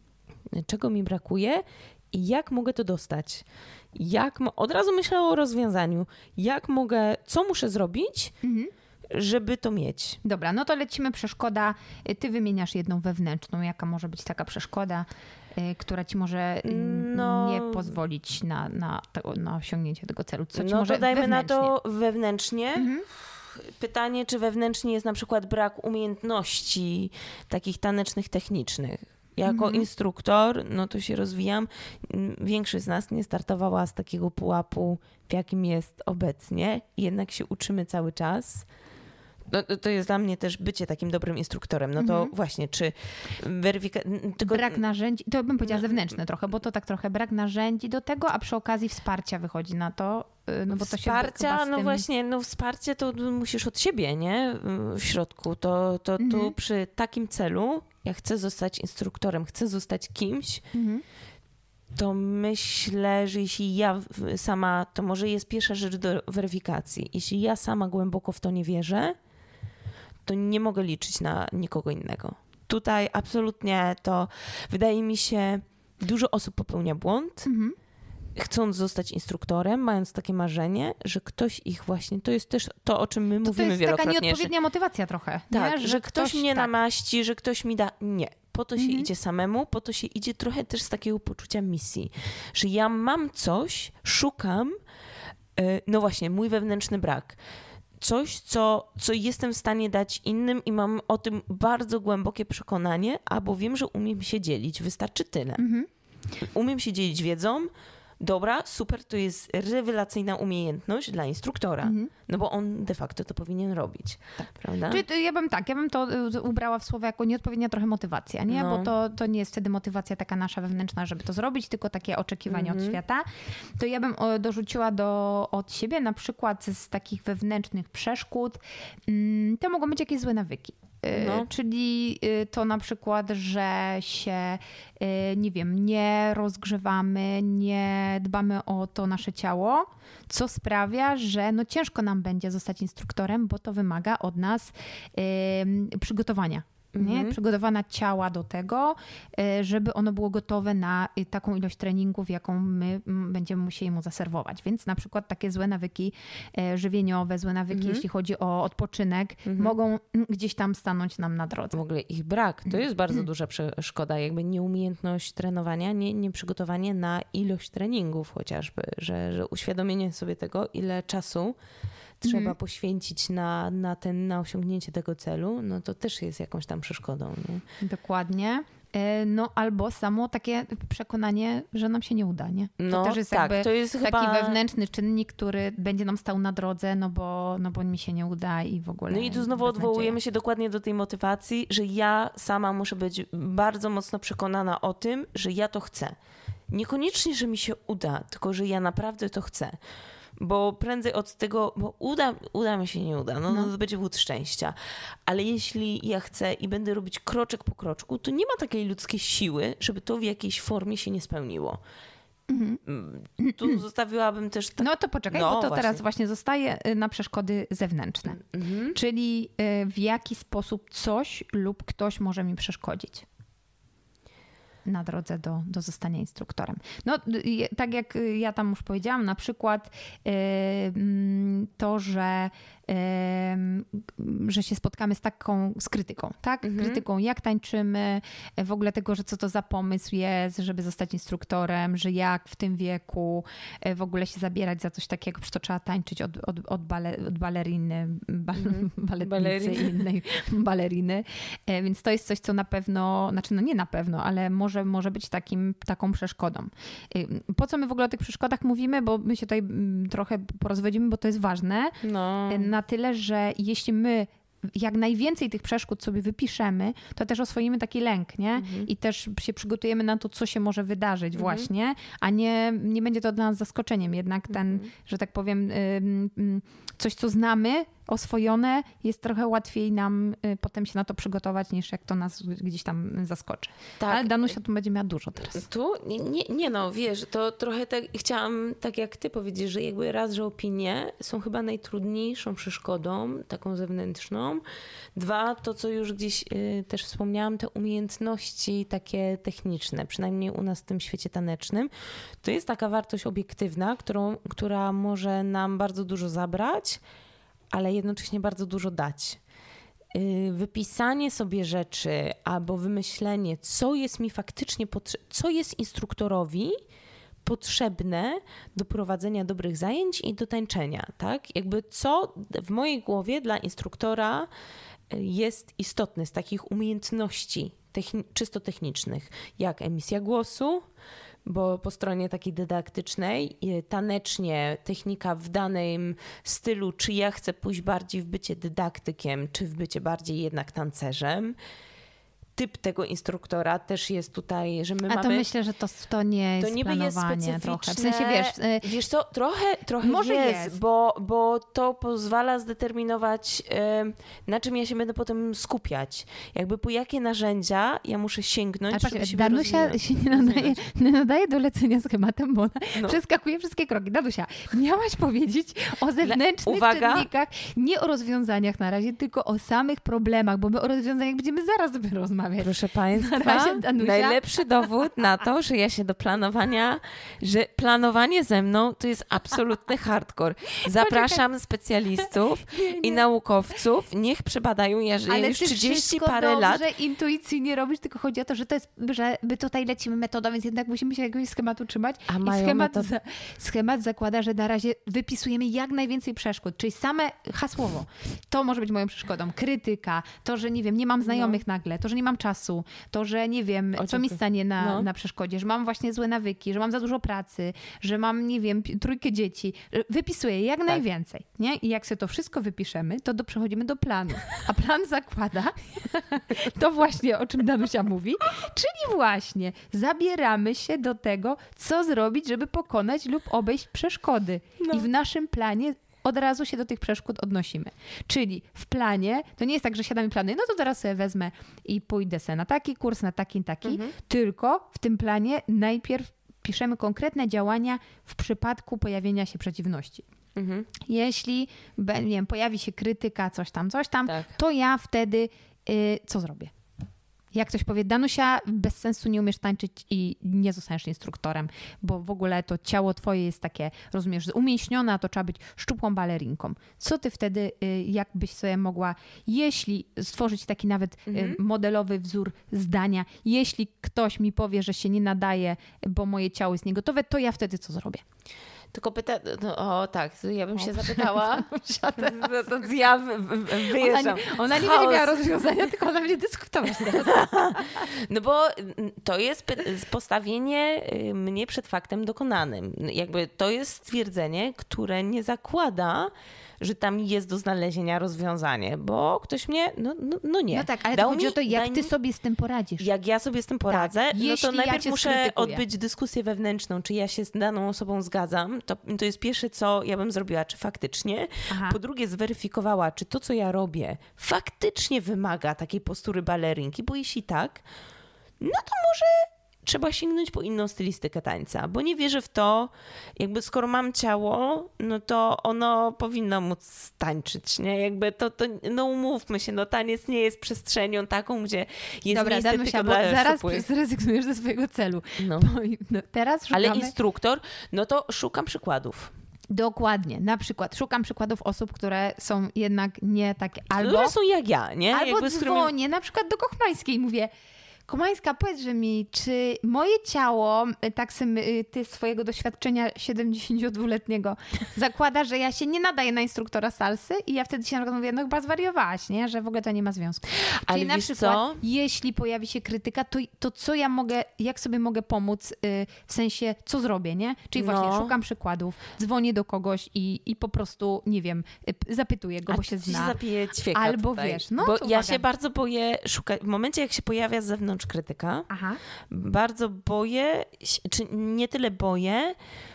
czego mi brakuje i jak mogę to dostać. Jak, od razu myślę o rozwiązaniu. Jak mogę, co muszę zrobić, mhm. żeby to mieć. Dobra, no to lecimy przeszkoda. Ty wymieniasz jedną wewnętrzną. Jaka może być taka przeszkoda, która ci może no, nie pozwolić na, na, na osiągnięcie tego celu? Co ci no może to dajmy wewnętrznie? na to wewnętrznie. Mhm. Pytanie, czy wewnętrznie jest na przykład brak umiejętności takich tanecznych, technicznych. Jako mhm. instruktor, no to się rozwijam. Większość z nas nie startowała z takiego pułapu, w jakim jest obecnie. Jednak się uczymy cały czas. No, to jest dla mnie też bycie takim dobrym instruktorem. No to mhm. właśnie, czy weryfikacja... Tylko... Brak narzędzi, to bym powiedziała zewnętrzne trochę, bo to tak trochę brak narzędzi do tego, a przy okazji wsparcia wychodzi na to. No bo to wsparcia, się no tym... właśnie, no wsparcie to musisz od siebie, nie? W środku. To, to mhm. tu przy takim celu, ja chcę zostać instruktorem, chcę zostać kimś, mhm. to myślę, że jeśli ja sama, to może jest pierwsza rzecz do weryfikacji. Jeśli ja sama głęboko w to nie wierzę, to nie mogę liczyć na nikogo innego. Tutaj absolutnie to, wydaje mi się, dużo osób popełnia błąd, mhm. chcąc zostać instruktorem, mając takie marzenie, że ktoś ich właśnie, to jest też to, o czym my to mówimy to jest wielokrotnie. Taka nieodpowiednia motywacja trochę. Tak, nie? że, że ktoś, ktoś mnie tak. namaści, że ktoś mi da... Nie. Po to się mhm. idzie samemu, po to się idzie trochę też z takiego poczucia misji, że ja mam coś, szukam, no właśnie, mój wewnętrzny brak. Coś, co, co jestem w stanie dać innym i mam o tym bardzo głębokie przekonanie, albo wiem, że umiem się dzielić. Wystarczy tyle. Mhm. Umiem się dzielić wiedzą. Dobra, super, to jest rewelacyjna umiejętność dla instruktora, mhm. no bo on de facto to powinien robić, tak. prawda? Czyli ja bym tak, ja bym to ubrała w słowo jako nieodpowiednia trochę motywacja, nie? No. Bo to, to nie jest wtedy motywacja taka nasza wewnętrzna, żeby to zrobić, tylko takie oczekiwania mhm. od świata. To ja bym dorzuciła do, od siebie na przykład z takich wewnętrznych przeszkód, to mogą być jakieś złe nawyki. No. Czyli to na przykład, że się, nie wiem, nie rozgrzewamy, nie dbamy o to nasze ciało, co sprawia, że no ciężko nam będzie zostać instruktorem, bo to wymaga od nas przygotowania. Nie? Mhm. Przygotowana ciała do tego, żeby ono było gotowe na taką ilość treningów, jaką my będziemy musieli mu zaserwować. Więc na przykład takie złe nawyki żywieniowe, złe nawyki, mhm. jeśli chodzi o odpoczynek, mhm. mogą gdzieś tam stanąć nam na drodze. W ogóle ich brak, to jest bardzo duża przeszkoda, jakby nieumiejętność trenowania, nie, nieprzygotowanie na ilość treningów chociażby, że, że uświadomienie sobie tego, ile czasu trzeba mhm. poświęcić na, na, ten, na osiągnięcie tego celu, no to też jest jakąś tam przeszkodą. Nie? Dokładnie. No albo samo takie przekonanie, że nam się nie uda, nie? To no, też jest tak, jakby to jest taki chyba... wewnętrzny czynnik, który będzie nam stał na drodze, no bo, no bo mi się nie uda i w ogóle. No i tu znowu odwołujemy się dokładnie do tej motywacji, że ja sama muszę być bardzo mocno przekonana o tym, że ja to chcę. Niekoniecznie, że mi się uda, tylko że ja naprawdę to chcę. Bo prędzej od tego, bo uda, uda mi się, nie uda, no, no. to będzie wód szczęścia. Ale jeśli ja chcę i będę robić kroczek po kroczku, to nie ma takiej ludzkiej siły, żeby to w jakiejś formie się nie spełniło. Mhm. Tu zostawiłabym też... Ta... No to poczekaj, no, bo to właśnie. Teraz właśnie zostaje na przeszkody zewnętrzne. Mhm. Czyli w jaki sposób coś lub ktoś może mi przeszkodzić na drodze do, do zostania instruktorem. No tak jak ja tam już powiedziałam, na przykład yy, to, że że się spotkamy z taką, z krytyką, tak? Mhm. Krytyką, jak tańczymy, w ogóle tego, że co to za pomysł jest, żeby zostać instruktorem, że jak w tym wieku w ogóle się zabierać za coś takiego, przecież to trzeba tańczyć od, od, od, bale, od baleriny, bal, mhm. baletnicy i innej baleriny. Więc to jest coś, co na pewno, znaczy no nie na pewno, ale może, może być takim, taką przeszkodą. Po co my w ogóle o tych przeszkodach mówimy? Bo my się tutaj trochę porozwodzimy, bo to jest ważne. No. Na tyle, że jeśli my jak najwięcej tych przeszkód sobie wypiszemy, to też oswoimy taki lęk, nie? Mhm. I też się przygotujemy na to, co się może wydarzyć mhm. właśnie, a nie, nie będzie to dla nas zaskoczeniem. Jednak ten, mhm. że tak powiem, coś, co znamy, oswojone, jest trochę łatwiej nam potem się na to przygotować, niż jak to nas gdzieś tam zaskoczy. Tak. Ale Danusia tu będzie miała dużo teraz. Tu? Nie, nie, nie no, wiesz, to trochę tak chciałam, tak jak ty powiedzieć, że jakby raz, że opinie są chyba najtrudniejszą przeszkodą, taką zewnętrzną. Dwa, to co już gdzieś y, też wspomniałam, te umiejętności takie techniczne, przynajmniej u nas w tym świecie tanecznym, to jest taka wartość obiektywna, którą, która może nam bardzo dużo zabrać, ale jednocześnie bardzo dużo dać. Wypisanie sobie rzeczy albo wymyślenie, co jest mi faktycznie, potrze- co jest instruktorowi potrzebne do prowadzenia dobrych zajęć i do tańczenia, tak? Jakby co w mojej głowie dla instruktora jest istotne z takich umiejętności techni- czysto technicznych, jak emisja głosu, bo po stronie takiej dydaktycznej, tanecznie, technika w danym stylu, czy ja chcę pójść bardziej w bycie dydaktykiem, czy w bycie bardziej jednak tancerzem. Typ tego instruktora też jest tutaj, że my A mamy... to myślę, że to, to nie jest to niby planowanie jest trochę. W sensie, wiesz... Wiesz co, trochę, trochę może jest, jest. Bo, bo to pozwala zdeterminować, na czym ja się będę potem skupiać. Jakby po jakie narzędzia ja muszę sięgnąć, Ale żeby patrz, Danusia rozwijać. się nie nadaje, nie nadaje do lecenia schematem, bo ona no. przeskakuje wszystkie kroki. Danusia, miałaś powiedzieć o zewnętrznych Uwaga. czynnikach, nie o rozwiązaniach na razie, tylko o samych problemach, bo my o rozwiązaniach będziemy zaraz sobie rozmawiać. Proszę Państwa, najlepszy dowód na to, że ja się do planowania, że planowanie ze mną to jest absolutny hardcore. Zapraszam specjalistów nie, nie. i naukowców, niech przebadają, ja żyję Ale już trzydzieści parę dobrze, lat. Ale intuicyjnie robisz, tylko chodzi o to, że to jest, że my tutaj lecimy metodą, więc jednak musimy się jakiegoś schematu trzymać. A I mają schemat, metod... za, schemat zakłada, że na razie wypisujemy jak najwięcej przeszkód, czyli same hasłowo. To może być moją przeszkodą. Krytyka, to, że nie wiem, nie mam znajomych no. nagle, to, że nie mam czasu, to, że nie wiem, o, co mi stanie na, no. na przeszkodzie, że mam właśnie złe nawyki, że mam za dużo pracy, że mam, nie wiem, trójkę dzieci. Wypisuję jak tak. najwięcej, nie? I jak sobie to wszystko wypiszemy, to do, przechodzimy do planu. A plan zakłada to właśnie, o czym Danusia mówi, czyli właśnie zabieramy się do tego, co zrobić, żeby pokonać lub obejść przeszkody. No. I w naszym planie od razu się do tych przeszkód odnosimy. Czyli w planie, to nie jest tak, że siadamy i planuję, no to teraz sobie wezmę i pójdę sobie na taki kurs, na taki, taki, mhm. tylko w tym planie najpierw piszemy konkretne działania w przypadku pojawienia się przeciwności. Mhm. Jeśli nie wiem, pojawi się krytyka, coś tam, coś tam, tak. to ja wtedy y, co zrobię? Jak ktoś powie, Danusia, bez sensu nie umiesz tańczyć i nie zostaniesz instruktorem, bo w ogóle to ciało twoje jest takie, rozumiesz, umięśnione, a to trzeba być szczupłą balerinką. Co ty wtedy, jakbyś sobie mogła, jeśli stworzyć taki nawet mhm. modelowy wzór zdania, jeśli ktoś mi powie, że się nie nadaje, bo moje ciało jest niegotowe, to ja wtedy co zrobię? Tylko pyta, no o tak, ja bym o, się zapytała, to, to ja wyjeżdżam. Ona nie, ona nie będzie miała rozwiązania, tylko ona będzie dyskutować teraz. No bo to jest postawienie mnie przed faktem dokonanym. Jakby to jest stwierdzenie, które nie zakłada, że tam jest do znalezienia rozwiązanie, bo ktoś mnie, no, no, no nie. No tak, ale to chodzi o to, jak ty mi, sobie z tym poradzisz. Jak ja sobie z tym poradzę, tak. no to najpierw ja muszę skrytykuję. odbyć dyskusję wewnętrzną, czy ja się z daną osobą zgadzam. To, to jest pierwsze, co ja bym zrobiła, czy faktycznie. Aha. Po drugie, zweryfikowała, czy to, co ja robię, faktycznie wymaga takiej postury balerinki, bo jeśli tak, no to może trzeba sięgnąć po inną stylistykę tańca, bo nie wierzę w to, jakby skoro mam ciało, no to ono powinno móc tańczyć, nie? Jakby to, to no umówmy się, no taniec nie jest przestrzenią taką, gdzie jest Dobra, miejsce Danusia, tylko bo dla zaraz szupłych. zrezygnujesz ze swojego celu. No. Bo, no, teraz szukamy... Ale instruktor, no to szukam przykładów. Dokładnie. Na przykład szukam przykładów osób, które są jednak nie takie, albo... Które są jak ja, nie? Albo jakby dzwonię którymi... na przykład do Kochmańskiej i mówię: Komańska, powiedz mi, czy moje ciało, tak sobie ty swojego doświadczenia siedemdziesięciodwuletniego zakłada, że ja się nie nadaję na instruktora salsy? I ja wtedy się na przykład mówię, no chyba zwariowałaś, nie? Że w ogóle to nie ma związku. Ale Czyli na wiesz przykład, co? jeśli pojawi się krytyka, to, to co ja mogę, jak sobie mogę pomóc, w sensie, co zrobię, nie? Czyli właśnie no. szukam przykładów, dzwonię do kogoś i, i po prostu, nie wiem, zapytuję go, A bo się zna. Zapije ćwieka Albo tutaj. wiesz, no bo to ja uwaga. się bardzo boję szukać, w momencie jak się pojawia z zewnątrz krytyka, Aha. bardzo boję, czy nie tyle boję,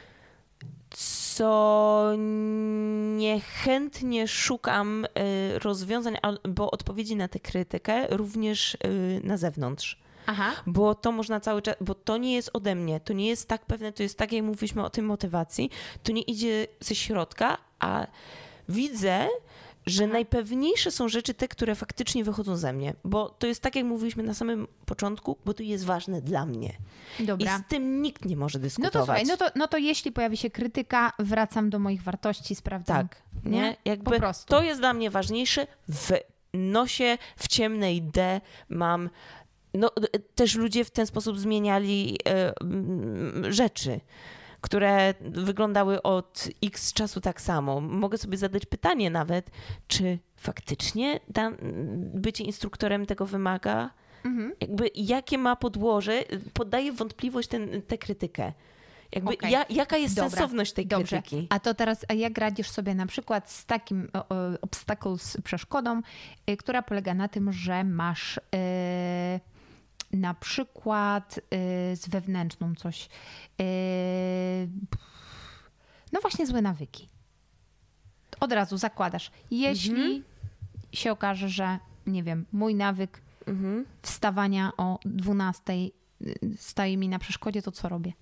co niechętnie szukam rozwiązań albo odpowiedzi na tę krytykę również na zewnątrz. Aha. Bo to można cały czas, bo to nie jest ode mnie, to nie jest tak pewne, to jest tak, jak mówiliśmy o tej motywacji, to nie idzie ze środka, a widzę, że Aha. najpewniejsze są rzeczy te, które faktycznie wychodzą ze mnie, bo to jest tak, jak mówiliśmy na samym początku, bo to jest ważne dla mnie. Dobra. I z tym nikt nie może dyskutować. No to słuchaj, no to, no to jeśli pojawi się krytyka, wracam do moich wartości, sprawdzam. Tak, nie? nie? Jakby po prostu. To jest dla mnie ważniejsze. W nosie, w ciemnej D mam... No, też ludzie w ten sposób zmieniali y, rzeczy, które wyglądały od x czasu tak samo. Mogę sobie zadać pytanie nawet, czy faktycznie ta, bycie instruktorem tego wymaga? Mhm. Jakby jakie ma podłoże? Poddaję w wątpliwość tę krytykę. Jakby okay. ja, jaka jest Dobra. sensowność tej Dobrze. krytyki? A to teraz, a jak radzisz sobie na przykład z takim o, o, obstacle, z przeszkodą, y, która polega na tym, że masz... Y, na przykład y, z wewnętrzną coś. Y, no właśnie złe nawyki. Od razu zakładasz. Jeśli mhm. się okaże, że nie wiem, mój nawyk mhm. wstawania o dwunastej staje mi na przeszkodzie, to co robię?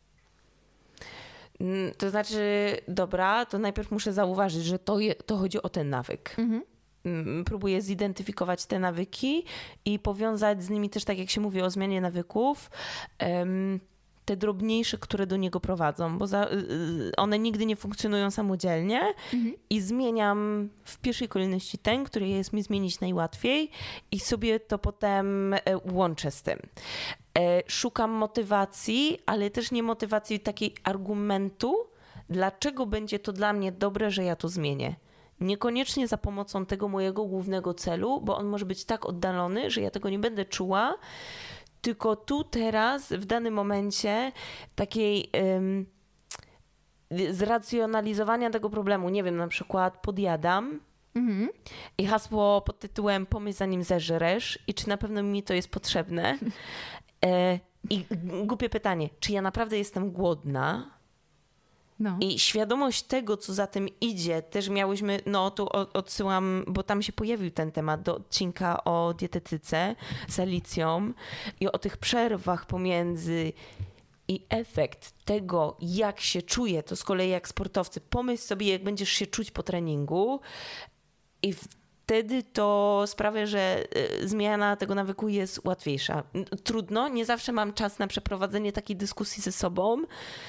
To znaczy, dobra, to najpierw muszę zauważyć, że to, je, to chodzi o ten nawyk. Mhm. Próbuję zidentyfikować te nawyki i powiązać z nimi też, tak jak się mówi o zmianie nawyków, te drobniejsze, które do niego prowadzą, bo za, one nigdy nie funkcjonują samodzielnie mhm. i zmieniam w pierwszej kolejności ten, który jest mi zmienić najłatwiej i sobie to potem łączę z tym. Szukam motywacji, ale też nie motywacji takiej argumentu, dlaczego będzie to dla mnie dobre, że ja to zmienię. Niekoniecznie za pomocą tego mojego głównego celu, bo on może być tak oddalony, że ja tego nie będę czuła, tylko tu teraz, w danym momencie takiej um, zracjonalizowania tego problemu. Nie wiem, na przykład podjadam mhm. i hasło pod tytułem pomyśl zanim zeżresz i czy na pewno mi to jest potrzebne. e, I głupie pytanie, czy ja naprawdę jestem głodna? No. I świadomość tego, co za tym idzie, też miałyśmy, no tu odsyłam, bo tam się pojawił ten temat do odcinka o dietetyce z Alicją i o tych przerwach pomiędzy i efekt tego, jak się czuje, to z kolei jak sportowcy. Pomyśl sobie, jak będziesz się czuć po treningu i wtedy to sprawia, że zmiana tego nawyku jest łatwiejsza. Trudno, nie zawsze mam czas na przeprowadzenie takiej dyskusji ze sobą,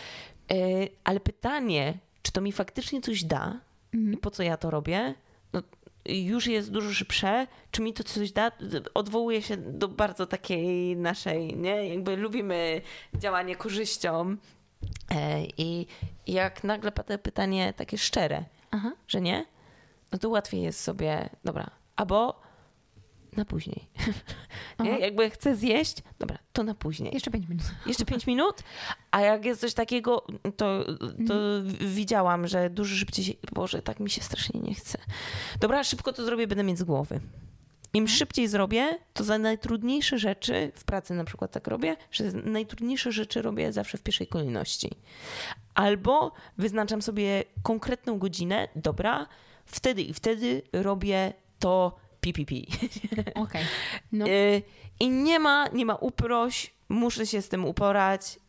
ale pytanie, czy to mi faktycznie coś da mhm. i po co ja to robię, no, już jest dużo szybsze. Czy mi to coś da? Odwołuje się do bardzo takiej naszej, nie? Jakby lubimy działanie korzyścią i jak nagle pada pytanie takie szczere, Aha. że nie, no to łatwiej jest sobie, dobra, albo na później. Nie? Jakby chcę zjeść, dobra, to na później. Jeszcze pięć minut. Jeszcze pięć minut, a jak jest coś takiego, to, to mm. widziałam, że dużo szybciej się, Boże, tak mi się strasznie nie chce. Dobra, szybko to zrobię, będę mieć z głowy. Im mm. szybciej zrobię, to za najtrudniejsze rzeczy, w pracy na przykład tak robię, że najtrudniejsze rzeczy robię zawsze w pierwszej kolejności. Albo wyznaczam sobie konkretną godzinę, dobra, wtedy i wtedy robię to pi, pi, pi. Okay. No. I nie ma, nie ma uproś, muszę się z tym uporać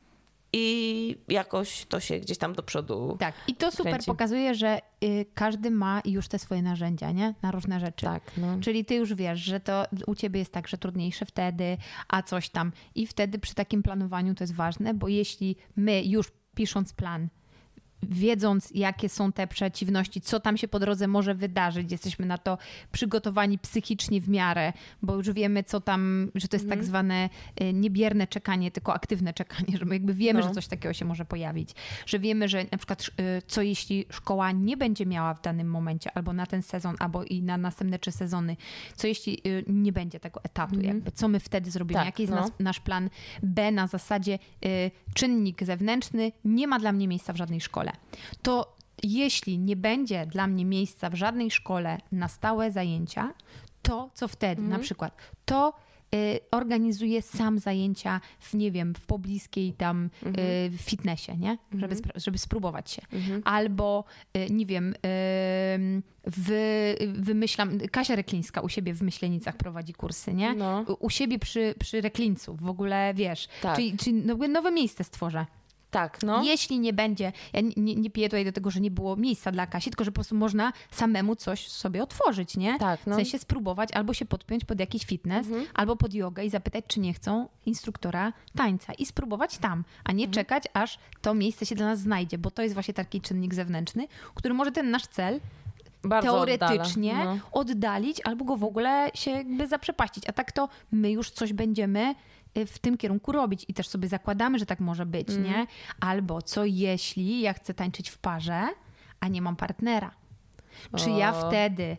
i jakoś to się gdzieś tam do przodu Tak, i to super kręci. pokazuje, że y, każdy ma już te swoje narzędzia, nie? Na różne rzeczy. Tak, no. Czyli ty już wiesz, że to u ciebie jest tak, że trudniejsze wtedy, a coś tam. I wtedy przy takim planowaniu to jest ważne, bo jeśli my już pisząc plan, wiedząc, jakie są te przeciwności, co tam się po drodze może wydarzyć, jesteśmy na to przygotowani psychicznie w miarę, bo już wiemy, co tam, że to jest mm. tak zwane niebierne czekanie, tylko aktywne czekanie, że my jakby wiemy, no. że coś takiego się może pojawić, że wiemy, że na przykład co jeśli szkoła nie będzie miała w danym momencie, albo na ten sezon, albo i na następne trzy sezony, co jeśli nie będzie tego etatu, mm. jakby, co my wtedy zrobimy, tak, jaki jest no. nas, nasz plan B na zasadzie y, czynnik zewnętrzny nie ma dla mnie miejsca w żadnej szkole. To jeśli nie będzie dla mnie miejsca w żadnej szkole na stałe zajęcia, to co wtedy? Mhm. Na przykład to y, organizuję sam zajęcia w, nie wiem, w pobliskiej tam mhm. y, fitnessie, nie? Żeby, mhm. żeby spróbować się. Mhm. Albo, y, nie wiem, y, wy, wymyślam, Kasia Reklińska u siebie w Myślenicach prowadzi kursy, nie? No. U, u siebie przy, przy Reklińcu w ogóle, wiesz, tak. czyli, czyli nowe miejsce stworzę. Tak, no. Jeśli nie będzie, ja nie, nie piję tutaj do tego, że nie było miejsca dla Kasi, tylko że po prostu można samemu coś sobie otworzyć, nie? Tak, no. W sensie spróbować albo się podpiąć pod jakiś fitness, mhm. albo pod jogę i zapytać, czy nie chcą instruktora tańca i spróbować tam, a nie mhm. czekać, aż to miejsce się dla nas znajdzie, bo to jest właśnie taki czynnik zewnętrzny, który może ten nasz cel bardzo teoretycznie no. oddalić albo go w ogóle się jakby zaprzepaścić, a tak to my już coś będziemy w tym kierunku robić i też sobie zakładamy, że tak może być, mm. nie? Albo co jeśli ja chcę tańczyć w parze, a nie mam partnera? Czy o. ja wtedy,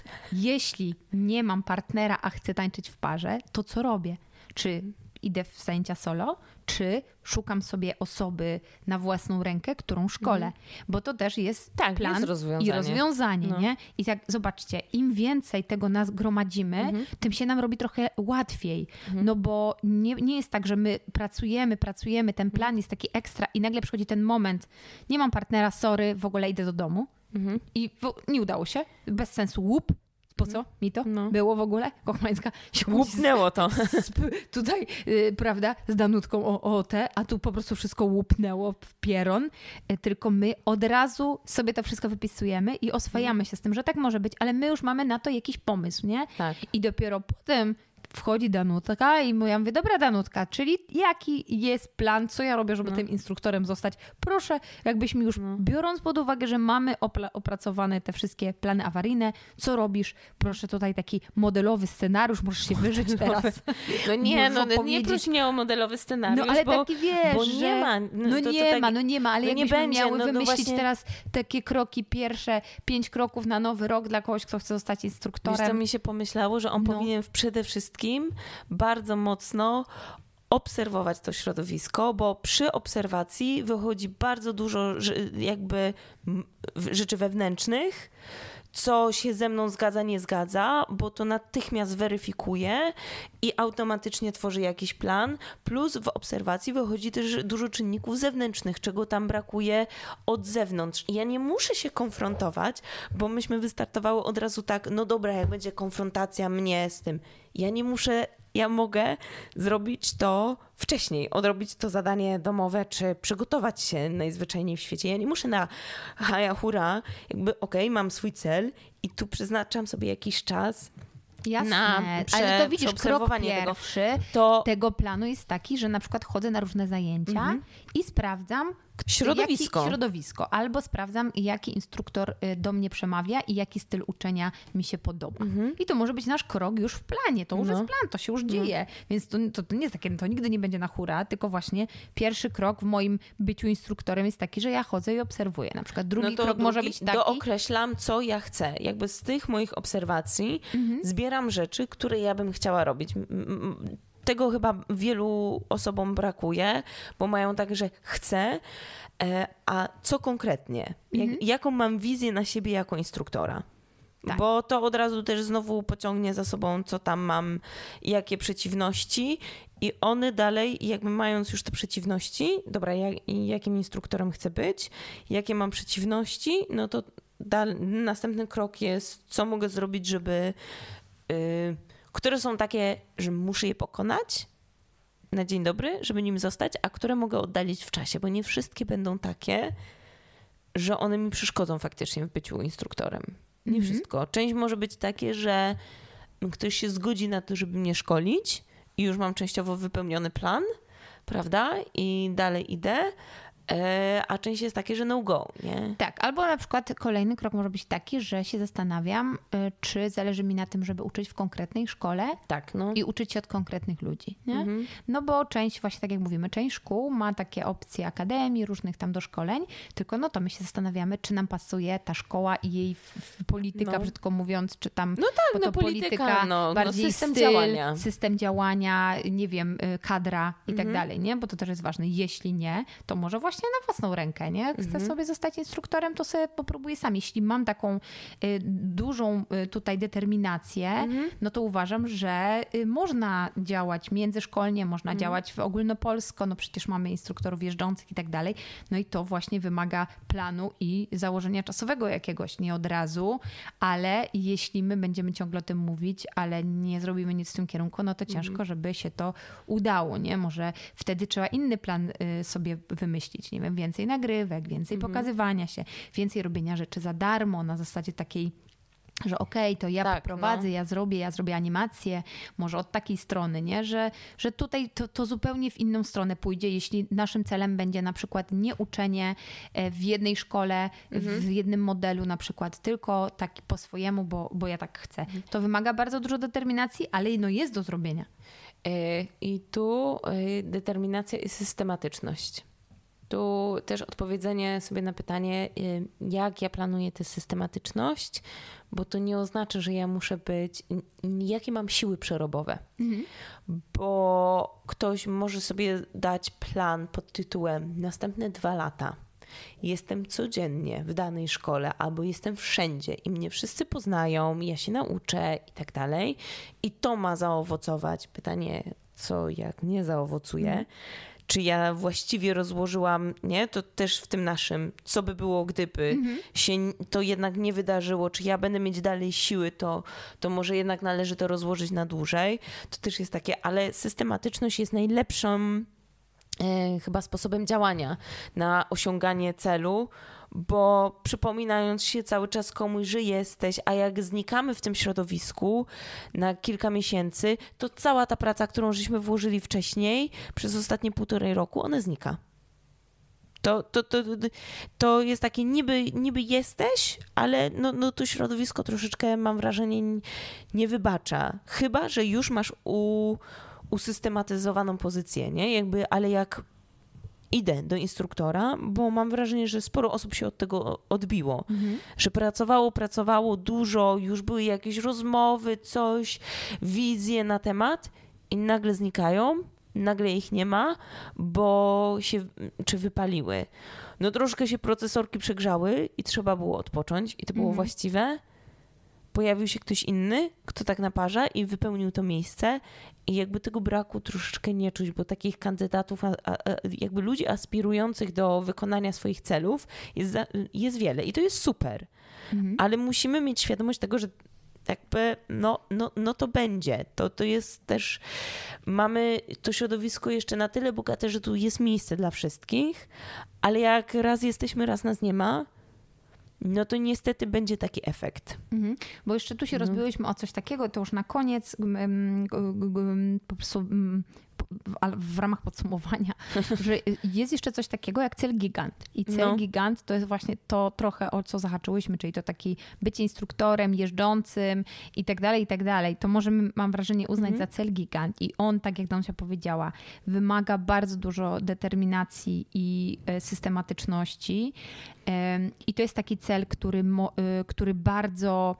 jeśli nie mam partnera, a chcę tańczyć w parze, to co robię? Czy idę w zajęcia solo, czy szukam sobie osoby na własną rękę, którą szkolę? Mm. Bo to też jest tak, plan jest rozwiązanie. i rozwiązanie, no. nie? I tak zobaczcie, im więcej tego nas gromadzimy, mm-hmm. tym się nam robi trochę łatwiej. Mm-hmm. No bo nie, nie jest tak, że my pracujemy, pracujemy, ten plan mm-hmm. jest taki ekstra i nagle przychodzi ten moment, nie mam partnera, sorry, w ogóle idę do domu. Mm-hmm. I nie udało się, bez sensu, łup. Po co mi to no. było w ogóle? Kochmańska się łupnęło to. Z, tutaj, yy, prawda, z Danutką o, o te, a tu po prostu wszystko łupnęło w pieron. Yy, tylko my od razu sobie to wszystko wypisujemy i oswajamy się z tym, że tak może być, ale my już mamy na to jakiś pomysł, nie? Tak. I dopiero potem wchodzi Danutka i ja mówię, dobra Danutka, czyli jaki jest plan, co ja robię, żeby no. tym instruktorem zostać? Proszę, jakbyś mi już, no. biorąc pod uwagę, że mamy opla- opracowane te wszystkie plany awaryjne, co robisz? Proszę tutaj taki modelowy scenariusz, możesz się wyżyć teraz. No nie, no nie proszę mnie o modelowy scenariusz, no, ale bo, taki wiesz, bo nie ma. No, no to, nie to ma, tak, no nie ma, ale no jakbyśmy będzie, miały no, wymyślić no właśnie... teraz takie kroki, pierwsze pięć kroków na nowy rok dla kogoś, kto chce zostać instruktorem. Wiesz, co mi się pomyślało, że on no. powinien przede wszystkim bardzo mocno obserwować to środowisko, bo przy obserwacji wychodzi bardzo dużo jakby rzeczy wewnętrznych, co się ze mną zgadza, nie zgadza, bo to natychmiast weryfikuje i automatycznie tworzy jakiś plan, plus w obserwacji wychodzi też dużo czynników zewnętrznych, czego tam brakuje od zewnątrz. I ja nie muszę się konfrontować, bo myśmy wystartowały od razu tak, no dobra, jak będzie konfrontacja mnie z tym, ja nie muszę, ja mogę zrobić to wcześniej, odrobić to zadanie domowe, czy przygotować się najzwyczajniej w świecie. Ja nie muszę na haja hura, jakby okej, okay, mam swój cel i tu przeznaczam sobie jakiś czas. Jasne, na prze, ale to widzisz, krok pierwszy tego, to... tego planu jest taki, że na przykład chodzę na różne zajęcia mm-hmm. i sprawdzam środowisko. Jaki, środowisko, albo sprawdzam, jaki instruktor do mnie przemawia i jaki styl uczenia mi się podoba. Mm-hmm. I to może być nasz krok już w planie, to już no. jest plan, to się już dzieje, no. więc to, to, to nie jest takie, to nigdy nie będzie na hura, tylko właśnie pierwszy krok w moim byciu instruktorem jest taki, że ja chodzę i obserwuję. Na przykład drugi no krok drugi, może być taki... dookreślam, co ja chcę. Jakby z tych moich obserwacji mm-hmm. zbieram rzeczy, które ja bym chciała robić. Tego chyba wielu osobom brakuje, bo mają tak, że chcę, a co konkretnie? Jak, mhm. Jaką mam wizję na siebie jako instruktora? Tak. Bo to od razu też znowu pociągnie za sobą, co tam mam, jakie przeciwności i one dalej, jakby mając już te przeciwności, dobra, jak, jakim instruktorem chcę być, jakie mam przeciwności, no to dal, następny krok jest, co mogę zrobić, żeby... Yy, które są takie, że muszę je pokonać na dzień dobry, żeby nim zostać, a które mogę oddalić w czasie, bo nie wszystkie będą takie, że one mi przeszkodzą faktycznie w byciu instruktorem. Nie mm-hmm. wszystko. Część może być takie, że ktoś się zgodzi na to, żeby mnie szkolić i już mam częściowo wypełniony plan, prawda? I dalej idę. A część jest takie, że no go, nie? Tak, albo na przykład kolejny krok może być taki, że się zastanawiam, czy zależy mi na tym, żeby uczyć w konkretnej szkole tak, no. i uczyć się od konkretnych ludzi, nie? Mhm. No bo część, właśnie tak jak mówimy, część szkół ma takie opcje akademii, różnych tam doszkoleń, tylko no to my się zastanawiamy, czy nam pasuje ta szkoła i jej w, w polityka, no. brzydko mówiąc, czy tam no tak, to no polityka, polityka no, bardziej no system styl, działania. system działania, nie wiem, kadra i mhm. tak dalej, nie? Bo to też jest ważne. Jeśli nie, to może właśnie na własną rękę, nie? Chcę mhm. sobie zostać instruktorem, to sobie popróbuję sam. Jeśli mam taką y, dużą y, tutaj determinację, mhm. no to uważam, że y, można działać międzyszkolnie, można mhm. działać w ogólnopolsko, no przecież mamy instruktorów jeżdżących i tak dalej. No i to właśnie wymaga planu i założenia czasowego jakiegoś, nie od razu, ale jeśli my będziemy ciągle o tym mówić, ale nie zrobimy nic w tym kierunku, no to ciężko, mhm. żeby się to udało, nie? Może wtedy trzeba inny plan y, sobie wymyślić, nie wiem, więcej nagrywek, więcej mhm. pokazywania się, więcej robienia rzeczy za darmo, na zasadzie takiej, że okej, okay, to ja tak, poprowadzę, no. ja zrobię, ja zrobię animację, może od takiej strony, nie? Że, że tutaj to, to zupełnie w inną stronę pójdzie, jeśli naszym celem będzie na przykład nie uczenie w jednej szkole, mhm. w jednym modelu na przykład, tylko tak po swojemu, bo, bo ja tak chcę. Mhm. To wymaga bardzo dużo determinacji, ale no jest do zrobienia. I tu determinacja i systematyczność. Tu też odpowiedzenie sobie na pytanie, jak ja planuję tę systematyczność, bo to nie oznacza, że ja muszę być, jakie mam siły przerobowe. Mhm. Bo ktoś może sobie dać plan pod tytułem następne dwa lata. Jestem codziennie w danej szkole albo jestem wszędzie i mnie wszyscy poznają, ja się nauczę i tak dalej. I to ma zaowocować. Pytanie, co jak nie zaowocuje. Mhm. Czy ja właściwie rozłożyłam, nie? To też w tym naszym, co by było, gdyby mhm. się to jednak nie wydarzyło, czy ja będę mieć dalej siły, to, to może jednak należy to rozłożyć na dłużej. To też jest takie, ale systematyczność jest najlepszym e, chyba sposobem działania na osiąganie celu, bo przypominając się cały czas komuś, że jesteś, a jak znikamy w tym środowisku na kilka miesięcy, to cała ta praca, którą żeśmy włożyli wcześniej, przez ostatnie półtorej roku, ona znika. To, to, to, to jest takie niby, niby jesteś, ale no, no to środowisko troszeczkę, mam wrażenie, nie wybacza. Chyba że już masz u, usystematyzowaną pozycję, nie? Jakby, ale jak idę do instruktora, bo mam wrażenie, że sporo osób się od tego odbiło, mhm. że pracowało, pracowało dużo, już były jakieś rozmowy, coś, wizje na temat i nagle znikają nagle ich nie ma, bo się, czy wypaliły. No troszkę się procesorki przegrzały i trzeba było odpocząć i to było mhm. właściwe. Pojawił się ktoś inny, kto tak naparza i wypełnił to miejsce i jakby tego braku troszeczkę nie czuć, bo takich kandydatów, a, a, jakby ludzi aspirujących do wykonania swoich celów jest, za, jest wiele i to jest super, mhm. ale musimy mieć świadomość tego, że jakby no, no, no to będzie. To, to jest też, mamy to środowisko jeszcze na tyle bogate, że tu jest miejsce dla wszystkich, ale jak raz jesteśmy, raz nas nie ma, no to niestety będzie taki efekt. Mhm. Bo jeszcze tu się mhm. rozbyłyśmy o coś takiego, to już na koniec um, um, po prostu um, w ramach podsumowania, że jest jeszcze coś takiego jak cel gigant. I cel no. gigant to jest właśnie to trochę, o co zahaczyłyśmy, czyli to taki bycie instruktorem, jeżdżącym i tak dalej, i tak dalej. To możemy, mam wrażenie, uznać mhm. za cel gigant. I on, tak jak Danusia powiedziała, wymaga bardzo dużo determinacji i systematyczności. I to jest taki cel, który, który bardzo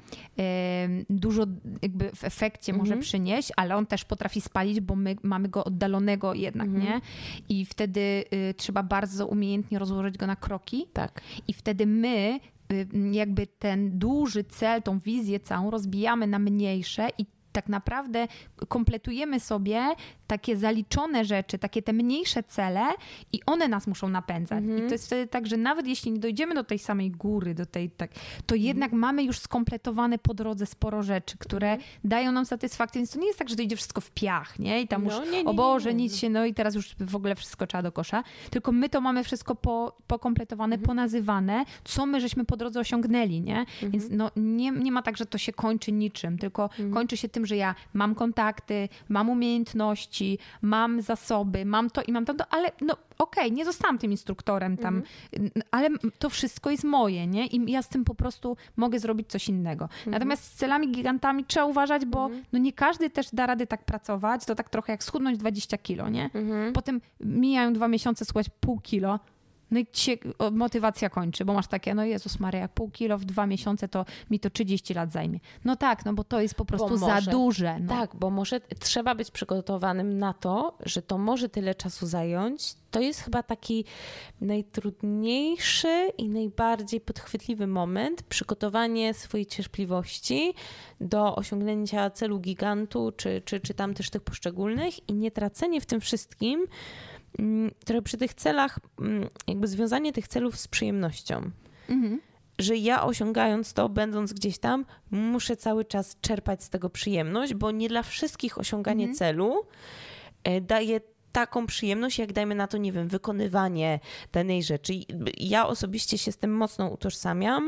dużo jakby w efekcie mhm. może przynieść, ale on też potrafi spalić, bo my mamy go oddalonego jednak, mhm. nie? I wtedy y, trzeba bardzo umiejętnie rozłożyć go na kroki. Tak. I wtedy my y, jakby ten duży cel, tą wizję całą rozbijamy na mniejsze i tak naprawdę kompletujemy sobie takie zaliczone rzeczy, takie te mniejsze cele i one nas muszą napędzać. Mhm. I to jest wtedy tak, że nawet jeśli nie dojdziemy do tej samej góry, do tej, tak, to jednak mhm. mamy już skompletowane po drodze sporo rzeczy, które mhm. dają nam satysfakcję. Więc to nie jest tak, że to idzie wszystko w piach, nie? I tam no, już, nie, nie, o Boże, nie, nie. nic się, no i teraz już w ogóle wszystko trzeba do kosza. Tylko my to mamy wszystko po, pokompletowane, mhm. ponazywane, co my żeśmy po drodze osiągnęli, nie? Mhm. Więc no, nie, nie ma tak, że to się kończy niczym, tylko mhm. kończy się tym, że ja mam kontakty, mam umiejętności, mam zasoby, mam to i mam tamto, ale no okej, okay, nie zostałam tym instruktorem tam, mm. ale to wszystko jest moje, nie? I ja z tym po prostu mogę zrobić coś innego. Mm. Natomiast z celami gigantami trzeba uważać, bo mm. no nie każdy też da rady tak pracować, to tak trochę jak schudnąć dwadzieścia kilo, nie? Mm. Potem mijają dwa miesiące, słuchać pół kilo, no i ci się motywacja kończy, bo masz takie, no Jezus Maria, jak pół kilo w dwa miesiące, to mi to trzydzieści lat zajmie. No tak, no bo to jest po prostu może, za duże. No. Tak, bo może trzeba być przygotowanym na to, że to może tyle czasu zająć. To jest chyba taki najtrudniejszy i najbardziej podchwytliwy moment, przygotowanie swojej cierpliwości do osiągnięcia celu gigantu, czy, czy, czy tam też tych poszczególnych i nie tracenie w tym wszystkim trochę przy tych celach, jakby związanie tych celów z przyjemnością. Mhm. Że ja osiągając to, będąc gdzieś tam, muszę cały czas czerpać z tego przyjemność, bo nie dla wszystkich osiąganie mhm. celu daje taką przyjemność, jak dajmy na to, nie wiem, wykonywanie danej rzeczy. Ja osobiście się z tym mocno utożsamiam,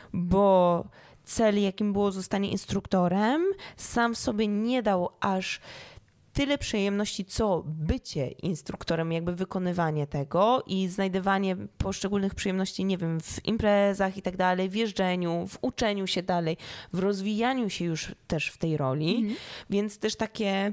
bo cel, jakim było zostanie instruktorem, sam sobie nie dał aż tyle przyjemności, co bycie instruktorem, jakby wykonywanie tego i znajdywanie poszczególnych przyjemności, nie wiem, w imprezach i tak dalej, w jeżdżeniu, w uczeniu się dalej, w rozwijaniu się już też w tej roli, mhm. więc też takie...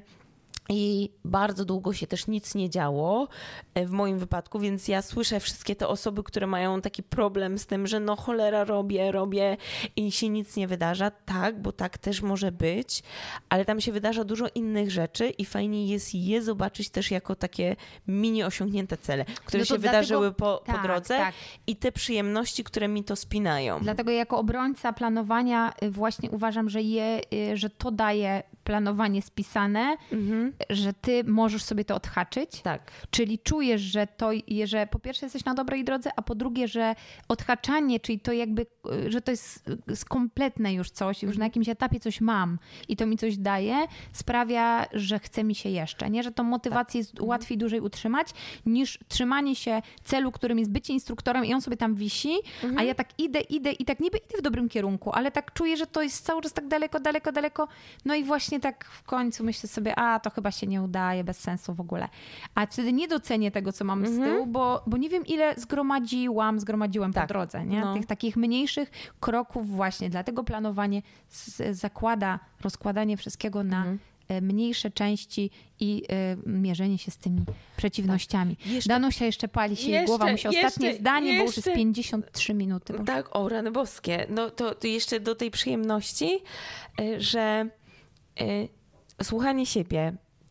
I bardzo długo się też nic nie działo w moim wypadku, więc ja słyszę wszystkie te osoby, które mają taki problem z tym, że no cholera robię, robię i się nic nie wydarza. Tak, bo tak też może być, ale tam się wydarza dużo innych rzeczy i fajnie jest je zobaczyć też jako takie mini osiągnięte cele, które no się dlatego, wydarzyły po, tak, po drodze tak. i te przyjemności, które mi to spinają. Dlatego jako obrońca planowania właśnie uważam, że, je, że to daje planowanie spisane, mhm. że ty możesz sobie to odhaczyć. Tak. Czyli czujesz, że to, że po pierwsze jesteś na dobrej drodze, a po drugie, że odhaczanie, czyli to jakby, że to jest kompletne już coś, już mhm. na jakimś etapie coś mam i to mi coś daje, sprawia, że chce mi się jeszcze, nie? Że tą motywację tak. jest mhm. łatwiej dłużej utrzymać, niż trzymanie się celu, którym jest bycie instruktorem i on sobie tam wisi, mhm. a ja tak idę, idę i tak niby idę w dobrym kierunku, ale tak czuję, że to jest cały czas tak daleko, daleko, daleko, no i właśnie tak w końcu myślę sobie, a to chyba się nie udaje, bez sensu w ogóle. A wtedy nie docenię tego, co mam mhm. z tyłu, bo, bo nie wiem, ile zgromadziłam, zgromadziłem tak. po drodze, nie? No. Tych takich mniejszych kroków właśnie. Dlatego planowanie z, zakłada rozkładanie wszystkiego na mhm. mniejsze części i y, mierzenie się z tymi przeciwnościami. Tak. Jeszcze, Danusia jeszcze pali się jej głowa, musi ostatnie jeszcze, zdanie, jeszcze, bo już jest pięćdziesiąt trzy minuty. Bo... Tak, o rany boskie. No to, to jeszcze do tej przyjemności, y, że y, słuchanie siebie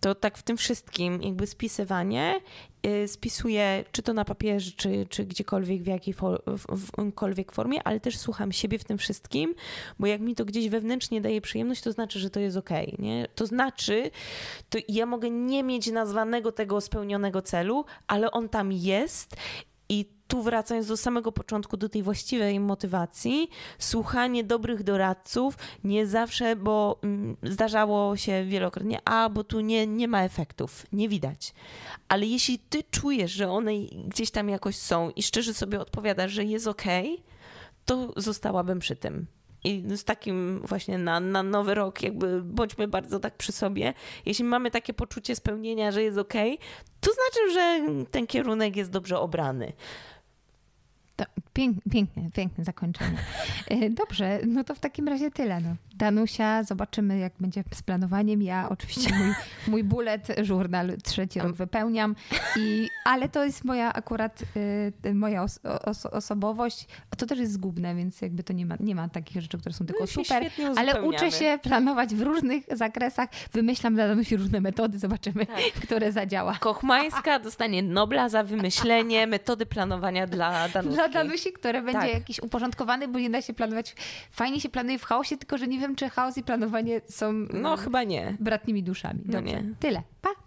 to tak w tym wszystkim jakby spisywanie yy, spisuję czy to na papierze, czy, czy gdziekolwiek, w jakiejkolwiek formie, ale też słucham siebie w tym wszystkim, bo jak mi to gdzieś wewnętrznie daje przyjemność, to znaczy, że to jest okej, nie? To znaczy, to ja mogę nie mieć nazwanego tego spełnionego celu, ale on tam jest i tu wracając do samego początku, do tej właściwej motywacji, słuchanie dobrych doradców, nie zawsze, bo mm, zdarzało się wielokrotnie, a bo tu nie, nie ma efektów, nie widać. Ale jeśli ty czujesz, że one gdzieś tam jakoś są i szczerze sobie odpowiadasz, że jest okej, to zostałabym przy tym. I z takim właśnie na, na nowy rok jakby bądźmy bardzo tak przy sobie. Jeśli mamy takie poczucie spełnienia, że jest okej, to znaczy, że ten kierunek jest dobrze obrany. To piękne, piękne, piękne zakończenie. Dobrze, no to w takim razie tyle. No. Danusia, zobaczymy jak będzie z planowaniem. Ja oczywiście mój, mój bullet journal trzeci rok wypełniam, i, ale to jest moja akurat y, moja os, os, osobowość. To też jest zgubne, więc jakby to nie ma, nie ma takich rzeczy, które są tylko no super, ale uczę się planować w różnych zakresach. Wymyślam dla Danusi różne metody, zobaczymy, tak. które zadziała. Kochmańska dostanie Nobla za wymyślenie metody planowania dla Danusi. Dla Danusi, które będzie tak. jakiś uporządkowany, bo nie da się planować. Fajnie się planuje w chaosie, tylko że nie wiem, czy chaos i planowanie są no, chyba nie. bratnimi duszami. No Dobrze. nie. Tyle. Pa!